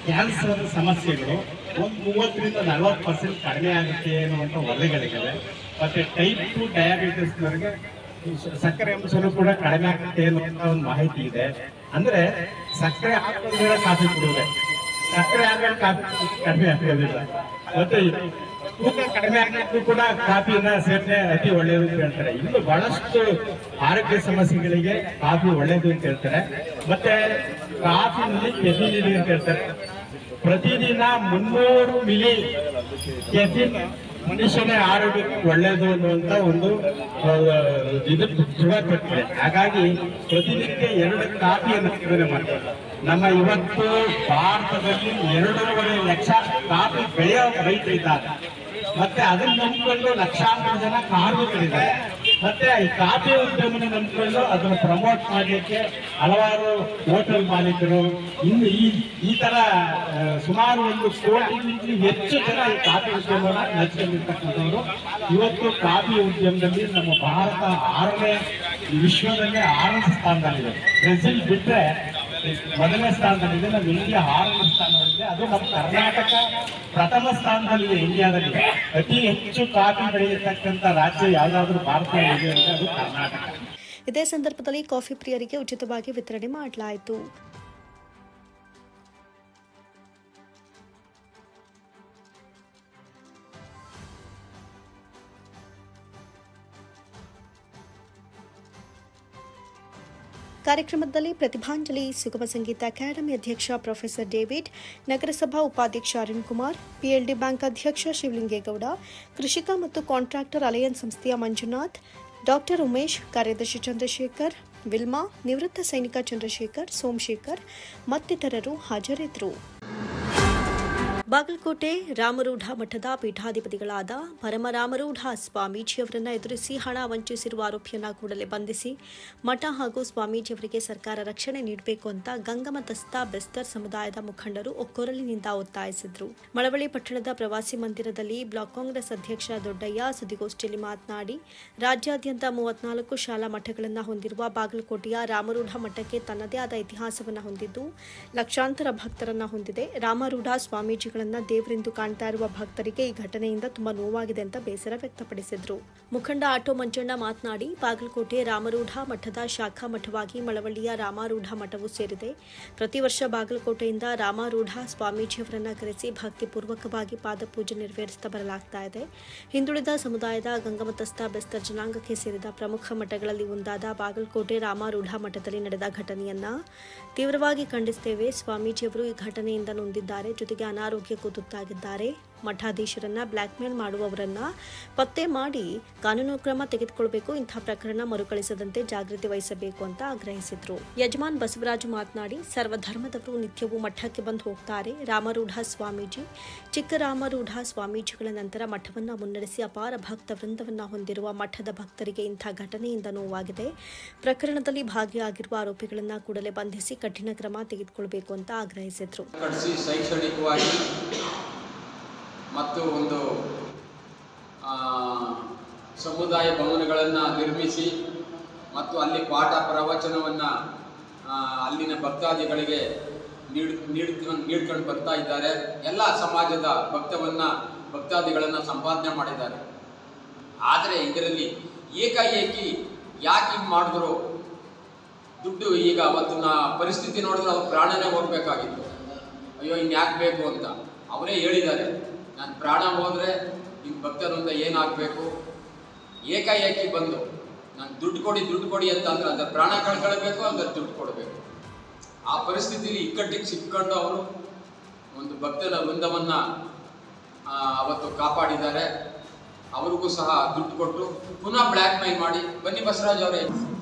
ಕ್ಯಾನ್ಸರ್ ಸಮಸ್ಯೆಗಳು ಒಂದು 30-40% ಕಡಿಮೆ ಆಗುತ್ತೆ ಅನ್ನುವಂಥ ವರದಿಗಳಿದ್ದಾವೆ. ಮತ್ತೆ ಟೈಪ್ 2 ಡಯಾಬಿಟಿಸ್ನವರಿಗೆ ಸಕ್ಕರೆ ಅಂಶನೂ ಕೂಡ ಕಡಿಮೆ ಆಗುತ್ತೆ ಅನ್ನುವಂಥ ಒಂದು ಮಾಹಿತಿ ಇದೆ. ಅಂದ್ರೆ ಸಕ್ಕರೆ ಹಾಕೋದ್ರೆ ಕಾಫಿ ಕುಡಿದ್ರೆ ಸಕ್ಕರೆ ಆದ್ರೆ ಕಾಫಿ ಕಡಿಮೆ ಆಗೋದಿಲ್ಲ. ಮತ್ತೆ ತೂಕ ಕಡಿಮೆ ಆಗಿದ್ದು ಕೂಡ ಕಾಫಿನ ಸೇವನೆ ಅತಿ ಒಳ್ಳೆಯದು ಅಂತ ಹೇಳ್ತಾರೆ. ಇನ್ನು ಬಹಳಷ್ಟು ಆರೋಗ್ಯ ಸಮಸ್ಯೆಗಳಿಗೆ ಕಾಫಿ ಒಳ್ಳೆಯದು ಅಂತ ಹೇಳ್ತಾರೆ. ಮತ್ತೆ ಕಾಫಿನಲ್ಲಿ ಕೆಫಿನ್ ಇದೆ ಅಂತ ಹೇಳ್ತಾರೆ. ಪ್ರತಿದಿನ 300 ಮಿಲಿ ಕೆಫಿನ್ ಮನುಷ್ಯನ ಆರೋಗ್ಯಕ್ಕೆ ಒಳ್ಳೆಯದು ಅನ್ನುವಂತ ಒಂದು ಇದು ದೃಢಪಟ್ಟಿದೆ. ಹಾಗಾಗಿ ಪ್ರತಿನಿತ್ಯ 2 ಕಾಫಿಯನ್ನು ಸೇವನೆ ಮಾಡ್ತಾರೆ. ನಮ್ಮ ಇವತ್ತು ಭಾರತದಲ್ಲಿ 2.5 ಲಕ್ಷ ಕಾಫಿ ಬೆಳೆಯೋ ರೈತರಿದ್ದಾರೆ. ಮತ್ತೆ ಅದನ್ನ ನಂಬಿಕೊಂಡು ಲಕ್ಷಾಂತರ ಜನ ಕಾರ್ಮಿಕರಿದ್ದಾರೆ. ಮತ್ತೆ ಈ ಕಾಫಿ ಉದ್ಯಮನ ನಂಬಿಕೊಂಡು ಅದನ್ನ ಪ್ರಮೋಟ್ ಮಾಡಲಿಕ್ಕೆ ಹಲವಾರು ಹೋಟೆಲ್ ಮಾಲೀಕರು ಇನ್ನು ಈ ತರ ಸುಮಾರು 1 ಕೋಟಿಗಿಂತ ಹೆಚ್ಚು ಜನ ಈ ಕಾಫಿ ಉದ್ಯಮನ ನಡೆಸಿಕೊಂಡಿರ್ತಕ್ಕಂಥವ್ರು. ಇವತ್ತು ಕಾಫಿ ಉದ್ಯಮದಲ್ಲಿ ನಮ್ಮ ಭಾರತ 6ನೇ ವಿಶ್ವದಲ್ಲೇ 6ನೇ ಸ್ಥಾನದಲ್ಲಿದೆ. ಬ್ರೆಜಿಲ್ ಬಿಟ್ಟರೆ ಮೊದಲನೇ ಸ್ಥಾನದಲ್ಲಿದೆ. ನಮ್ಮ ಇಂಡಿಯಾ 6ನೇ ಸ್ಥಾನದಲ್ಲಿದೆ. ಅದು ನಮ್ಮ ಕರ್ನಾಟಕ ಪ್ರಥಮ ಸ್ಥಾನದಲ್ಲಿದೆ. ಇಂಡಿಯಾದಲ್ಲಿ ಅತಿ ಹೆಚ್ಚು ಕಾಫಿ ಬೆಳೆಯತಕ್ಕಂಥ ರಾಜ್ಯ ಯಾವುದಾದ್ರೂ ಭಾರತದಲ್ಲಿ ಇದೆ ಅಂದರೆ ಅದು ಕರ್ನಾಟಕ. ಇದೇ ಸಂದರ್ಭದಲ್ಲಿ ಕಾಫಿ ಪ್ರಿಯರಿಗೆ ಉಚಿತವಾಗಿ ವಿತರಣೆ ಮಾಡಲಾಯಿತು. ಕಾರ್ಯಕ್ರಮದಲ್ಲಿ ಪ್ರತಿಭಾಂಜಲಿ ಸುಗಮ ಸಂಗೀತ ಅಕಾಡೆಮಿ ಅಧ್ಯಕ್ಷ ಪ್ರೊಫೆಸರ್ ಡೇವಿಡ್, ನಗರಸಭಾ ಉಪಾಧ್ಯಕ್ಷ ಅರುಣ್ ಕುಮಾರ್, ಪಿಎಲ್ಡಿ ಬ್ಯಾಂಕ್ ಅಧ್ಯಕ್ಷ ಶಿವಲಿಂಗೇಗೌಡ, ಕೃಷಿಕ ಮತ್ತು ಕಾಂಟ್ರಾಕ್ಟರ್ ಅಲಯನ್ಸ್ ಸಂಸ್ಥೆಯ ಮಂಜುನಾಥ್, ಡಾಕ್ಟರ್ ಉಮೇಶ್, ಕಾರ್ಯದರ್ಶಿ ಚಂದ್ರಶೇಖರ್, ವಿಲ್ಮಾ, ನಿವೃತ್ತ ಸೈನಿಕ ಚಂದ್ರಶೇಖರ್, ಸೋಮಶೇಖರ್ ಮತ್ತಿತರರು ಹಾಜರಿದ್ದರು. ಬಾಗಲಕೋಟೆ ರಾಮರೂಢ ಮಠದ ಪೀಠಾಧಿಪತಿಗಳಾದ ಪರಮರಾಮರೂಢ ಸ್ವಾಮೀಜಿಯವರನ್ನು ಎದುರಿಸಿ ಹಣ ವಂಚಿಸಿರುವ ಆರೋಪಿಯನ್ನ ಕೂಡಲೇ ಬಂಧಿಸಿ ಮಠ ಹಾಗೂ ಸ್ವಾಮೀಜಿಯವರಿಗೆ ಸರ್ಕಾರ ರಕ್ಷಣೆ ನೀಡಬೇಕು ಅಂತ ಗಂಗಮತಸ್ಥ ಬೆಸ್ತರ್ ಸಮುದಾಯದ ಮುಖಂಡರು ಒಕ್ಕೊರಲಿನಿಂದ ಒತ್ತಾಯಿಸಿದರು. ಮಳವಳ್ಳಿ ಪಟ್ಟಣದ ಪ್ರವಾಸಿ ಮಂದಿರದಲ್ಲಿ ಬ್ಲಾಕ್ ಕಾಂಗ್ರೆಸ್ ಅಧ್ಯಕ್ಷ ದೊಡ್ಡಯ್ಯ ಸುದ್ದಿಗೋಷ್ಠಿಯಲ್ಲಿ ಮಾತನಾಡಿ, ರಾಜ್ಯಾದ್ಯಂತ 34 ಶಾಲಾ ಮಠಗಳನ್ನು ಹೊಂದಿರುವ ಬಾಗಲಕೋಟೆಯ ರಾಮರೂಢ ಮಠಕ್ಕೆ ತನ್ನದೇ ಆದ ಇತಿಹಾಸವನ್ನು ಹೊಂದಿದ್ದು ಲಕ್ಷಾಂತರ ಭಕ್ತರನ್ನ ಹೊಂದಿದೆ. ರಾಮರೂಢ ಸ್ವಾಮೀಜಿಗಳು ದೇವರೆಂದು ಕಾಣ್ತಾ ಇರುವ ಭಕ್ತರಿಗೆ ಈ ಘಟನೆಯಿಂದ ತುಂಬಾ ನೋವಾಗಿದೆ ಅಂತ ಬೇಸರ ವ್ಯಕ್ತಪಡಿಸಿದರು. ಮುಖಂಡ ಆಟೋ ಮಂಜಣ್ಣ ಮಾತನಾಡಿ, ಬಾಗಲಕೋಟೆ ರಾಮರೂಢ ಮಠದ ಶಾಖಾ ಮಠವಾಗಿ ಮಳವಳ್ಳಿಯ ರಾಮಾರೂಢ ಮಠವು ಸೇರಿದೆ. ಪ್ರತಿ ವರ್ಷ ಬಾಗಲಕೋಟೆಯಿಂದ ರಾಮಾರೂಢ ಸ್ವಾಮೀಜಿಯವರನ್ನ ಕರೆಸಿ ಭಕ್ತಿಪೂರ್ವಕವಾಗಿ ಪಾದಪೂಜೆ ನೆರವೇರಿಸುತ್ತಾ ಬರಲಾಗ್ತಾ ಇದೆ. ಹಿಂದುಳಿದ ಸಮುದಾಯದ ಗಂಗಮತಸ್ಥ ಬೆಸ್ತರ್ ಜನಾಂಗಕ್ಕೆ ಸೇರಿದ ಪ್ರಮುಖ ಮಠಗಳಲ್ಲಿ ಒಂದಾದ ಬಾಗಲಕೋಟೆ ರಾಮಾರೂಢ ಮಠದಲ್ಲಿ ನಡೆದ ಘಟನೆಯನ್ನ ತೀವ್ರವಾಗಿ ಖಂಡಿಸುತ್ತೇವೆ. ಸ್ವಾಮೀಜಿಯವರು ಈ ಘಟನೆಯಿಂದ ನೊಂದಿದ್ದಾರೆ. ಜೊತೆಗೆ ಅನಾರೋಗ್ಯಕ್ಕೂ ತುತ್ತಾಗಿದ್ದಾರೆ. ಮಠಾಧೀಶರನ್ನ ಬ್ಲ್ಯಾಕ್ಮೇಲ್ ಮಾಡುವವರನ್ನ ಪತ್ತೆ ಮಾಡಿ ಕಾನೂನು ಕ್ರಮ ತೆಗೆದುಕೊಳ್ಳಬೇಕು. ಇಂತಹ ಪ್ರಕರಣ ಮರುಕಳಿಸದಂತೆ ಜಾಗೃತಿ ವಹಿಸಬೇಕು ಅಂತ ಆಗ್ರಹಿಸಿದ್ರು. ಯಜಮಾನ್ ಬಸವರಾಜು ಮಾತನಾಡಿ, ಸರ್ವಧರ್ಮದವರು ನಿತ್ಯವೂ ಮಠಕ್ಕೆ ಬಂದು ಹೋಗ್ತಾರೆ. ರಾಮರೂಢ ಸ್ವಾಮೀಜಿ, ಚಿಕ್ಕರಾಮರೂಢ ಸ್ವಾಮೀಜಿಗಳ ನಂತರ ಮಠವನ್ನ ಮುನ್ನಡೆಸಿ ಅಪಾರ ಭಕ್ತ ವೃಂದವನ್ನ ಹೊಂದಿರುವ ಮಠದ ಭಕ್ತರಿಗೆ ಇಂಥ ಘಟನೆಯಿಂದ ನೋವಾಗಿದೆ. ಪ್ರಕರಣದಲ್ಲಿ ಭಾಗಿಯಾಗಿರುವ ಆರೋಪಿಗಳನ್ನ ಕೂಡಲೇ ಬಂಧಿಸಿ ಕಠಿಣ ಕ್ರಮ ತೆಗೆದುಕೊಳ್ಳಬೇಕು ಅಂತ ಆಗ್ರಹಿಸಿದ್ರು. ಶೈಕ್ಷಣಿಕವಾಗಿ ಮತ್ತು ಒಂದು ಸಮುದಾಯ ಭವನಗಳನ್ನು ನಿರ್ಮಿಸಿ ಮತ್ತು ಅಲ್ಲಿ ಪಾಠ ಪ್ರವಚನವನ್ನು ಅಲ್ಲಿನ ಭಕ್ತಾದಿಗಳಿಗೆ ನೀಡ್ಕೊಂಡು ಬರ್ತಾ ಇದ್ದಾರೆ. ಎಲ್ಲ ಸಮಾಜದ ಭಕ್ತಾದಿಗಳನ್ನು ಸಂಪಾದನೆ ಮಾಡಿದ್ದಾರೆ. ಆದರೆ ಇದರಲ್ಲಿ ಏಕಾಏಕಿ ಯಾಕೆ ಹಿಂಗೆ ಮಾಡಿದ್ರು? ದುಡ್ಡು ಈಗ ಅವತ್ತಿನ ಪರಿಸ್ಥಿತಿ ನೋಡಿದ್ರೆ ಅವ್ರ ಪ್ರಾಣನೇ ಹೋಗಬೇಕಾಗಿತ್ತು. ಅಯ್ಯೋ ಇನ್ಯಾಕೆ ಬೇಕು ಅಂತ ಅವರೇ ಹೇಳಿದ್ದಾರೆ, ನಾನು ಪ್ರಾಣ ಹೋದರೆ ನಿಮ್ಮ ಭಕ್ತರಿಂದ ಏನಾಗಬೇಕು? ಏಕಾಏಕಿ ಬಂದು ನಾನು ದುಡ್ಡು ಕೊಡಿ ಅಂತ ಅಂದ್ರೆ ಅದರ ಪ್ರಾಣ ಕಳ್ಕೊಳ್ಬೇಕು, ಅದರ ದುಡ್ಡು ಕೊಡಬೇಕು. ಆ ಪರಿಸ್ಥಿತಿಯಲ್ಲಿ ಇಕ್ಕಟ್ಟಿಗೆ ಸಿಕ್ಕೊಂಡು ಅವರು ಒಂದು ಭಕ್ತರ ವೃಂದವನ್ನು ಅವತ್ತು ಕಾಪಾಡಿದ್ದಾರೆ. ಅವ್ರಿಗೂ ಸಹ ದುಡ್ಡು ಕೊಟ್ಟು ಪುನಃ ಬ್ಲ್ಯಾಕ್ ಮೇಲ್ ಮಾಡಿ ಬನ್ನಿ ಬಸವರಾಜ್ ಅವರೇ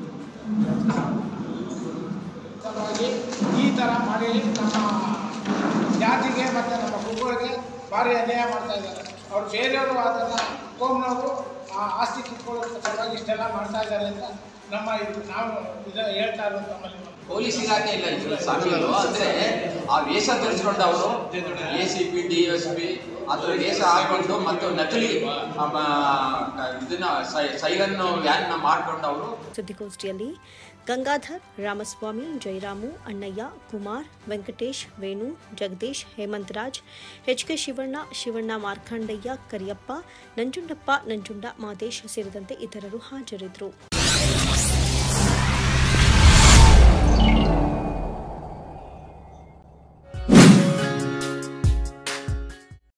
ಈ ಥರ ಮಾಡಿ ನಮ್ಮ ಜಾತಿಗೆ ಮತ್ತು ನಮ್ಮ ಗುರುಗಳಿಗೆ ಭಾರಿ ಅನ್ಯಾಯ ಮಾಡ್ತಾ ಇದ್ದಾರೆ. ಅವ್ರು ಬೇರೆಯವರು ಅದನ್ನು ಕೋಮ್ನವರು ಆಸ್ತಿ ಕಿತ್ಕೊಳ್ಳೋದ್ರ ಸಲುವಾಗಿ ಇಷ್ಟೆಲ್ಲ ಮಾಡ್ತಾ ಇದ್ದಾರೆ ಅಂತ ನಾವು ಹೇಳ್ತಾ ಇರೋದು. ನಮ್ಮಲ್ಲಿ ಪೊಲೀಸ್ ಇಲಾಖೆ ಇಲ್ಲ ಇದ್ರ ಸಾಕ್ಷಿಗಳು. ಅಂದರೆ ಆ ವೇಷ ಧರಿಸ್ಕೊಂಡವರು ACP DSP ಅದರ ವೇಷ ಹಾಕೊಂಡು ಮತ್ತು ನಕಲಿ ಇದನ್ನ ಸೈರನ್ ವ್ಯಾನ್ ಮಾಡಿಕೊಂಡವರು. ಸುದ್ದಿಗೋಷ್ಠಿಯಲ್ಲಿ ಗಂಗಾಧರ್, ರಾಮಸ್ವಾಮಿ, ಜಯರಾಮು, ಅಣ್ಣಯ್ಯ, ಕುಮಾರ್, ವೆಂಕಟೇಶ್, ವೇಣು, ಜಗದೀಶ್, ಹೇಮಂತರಾಜ್, ಎಚ್ಕೆ ಶಿವಣ್ಣ, ಶಿವಣ್ಣ, ಮಾರ್ಕಂಡಯ್ಯ, ಕರಿಯಪ್ಪ, ನಂಜುಂಡಪ್ಪ, ನಂಜುಂಡ, ಮಾದೇಶ್ ಸೇರಿದಂತೆ ಇತರರು ಹಾಜರಿದ್ದರು.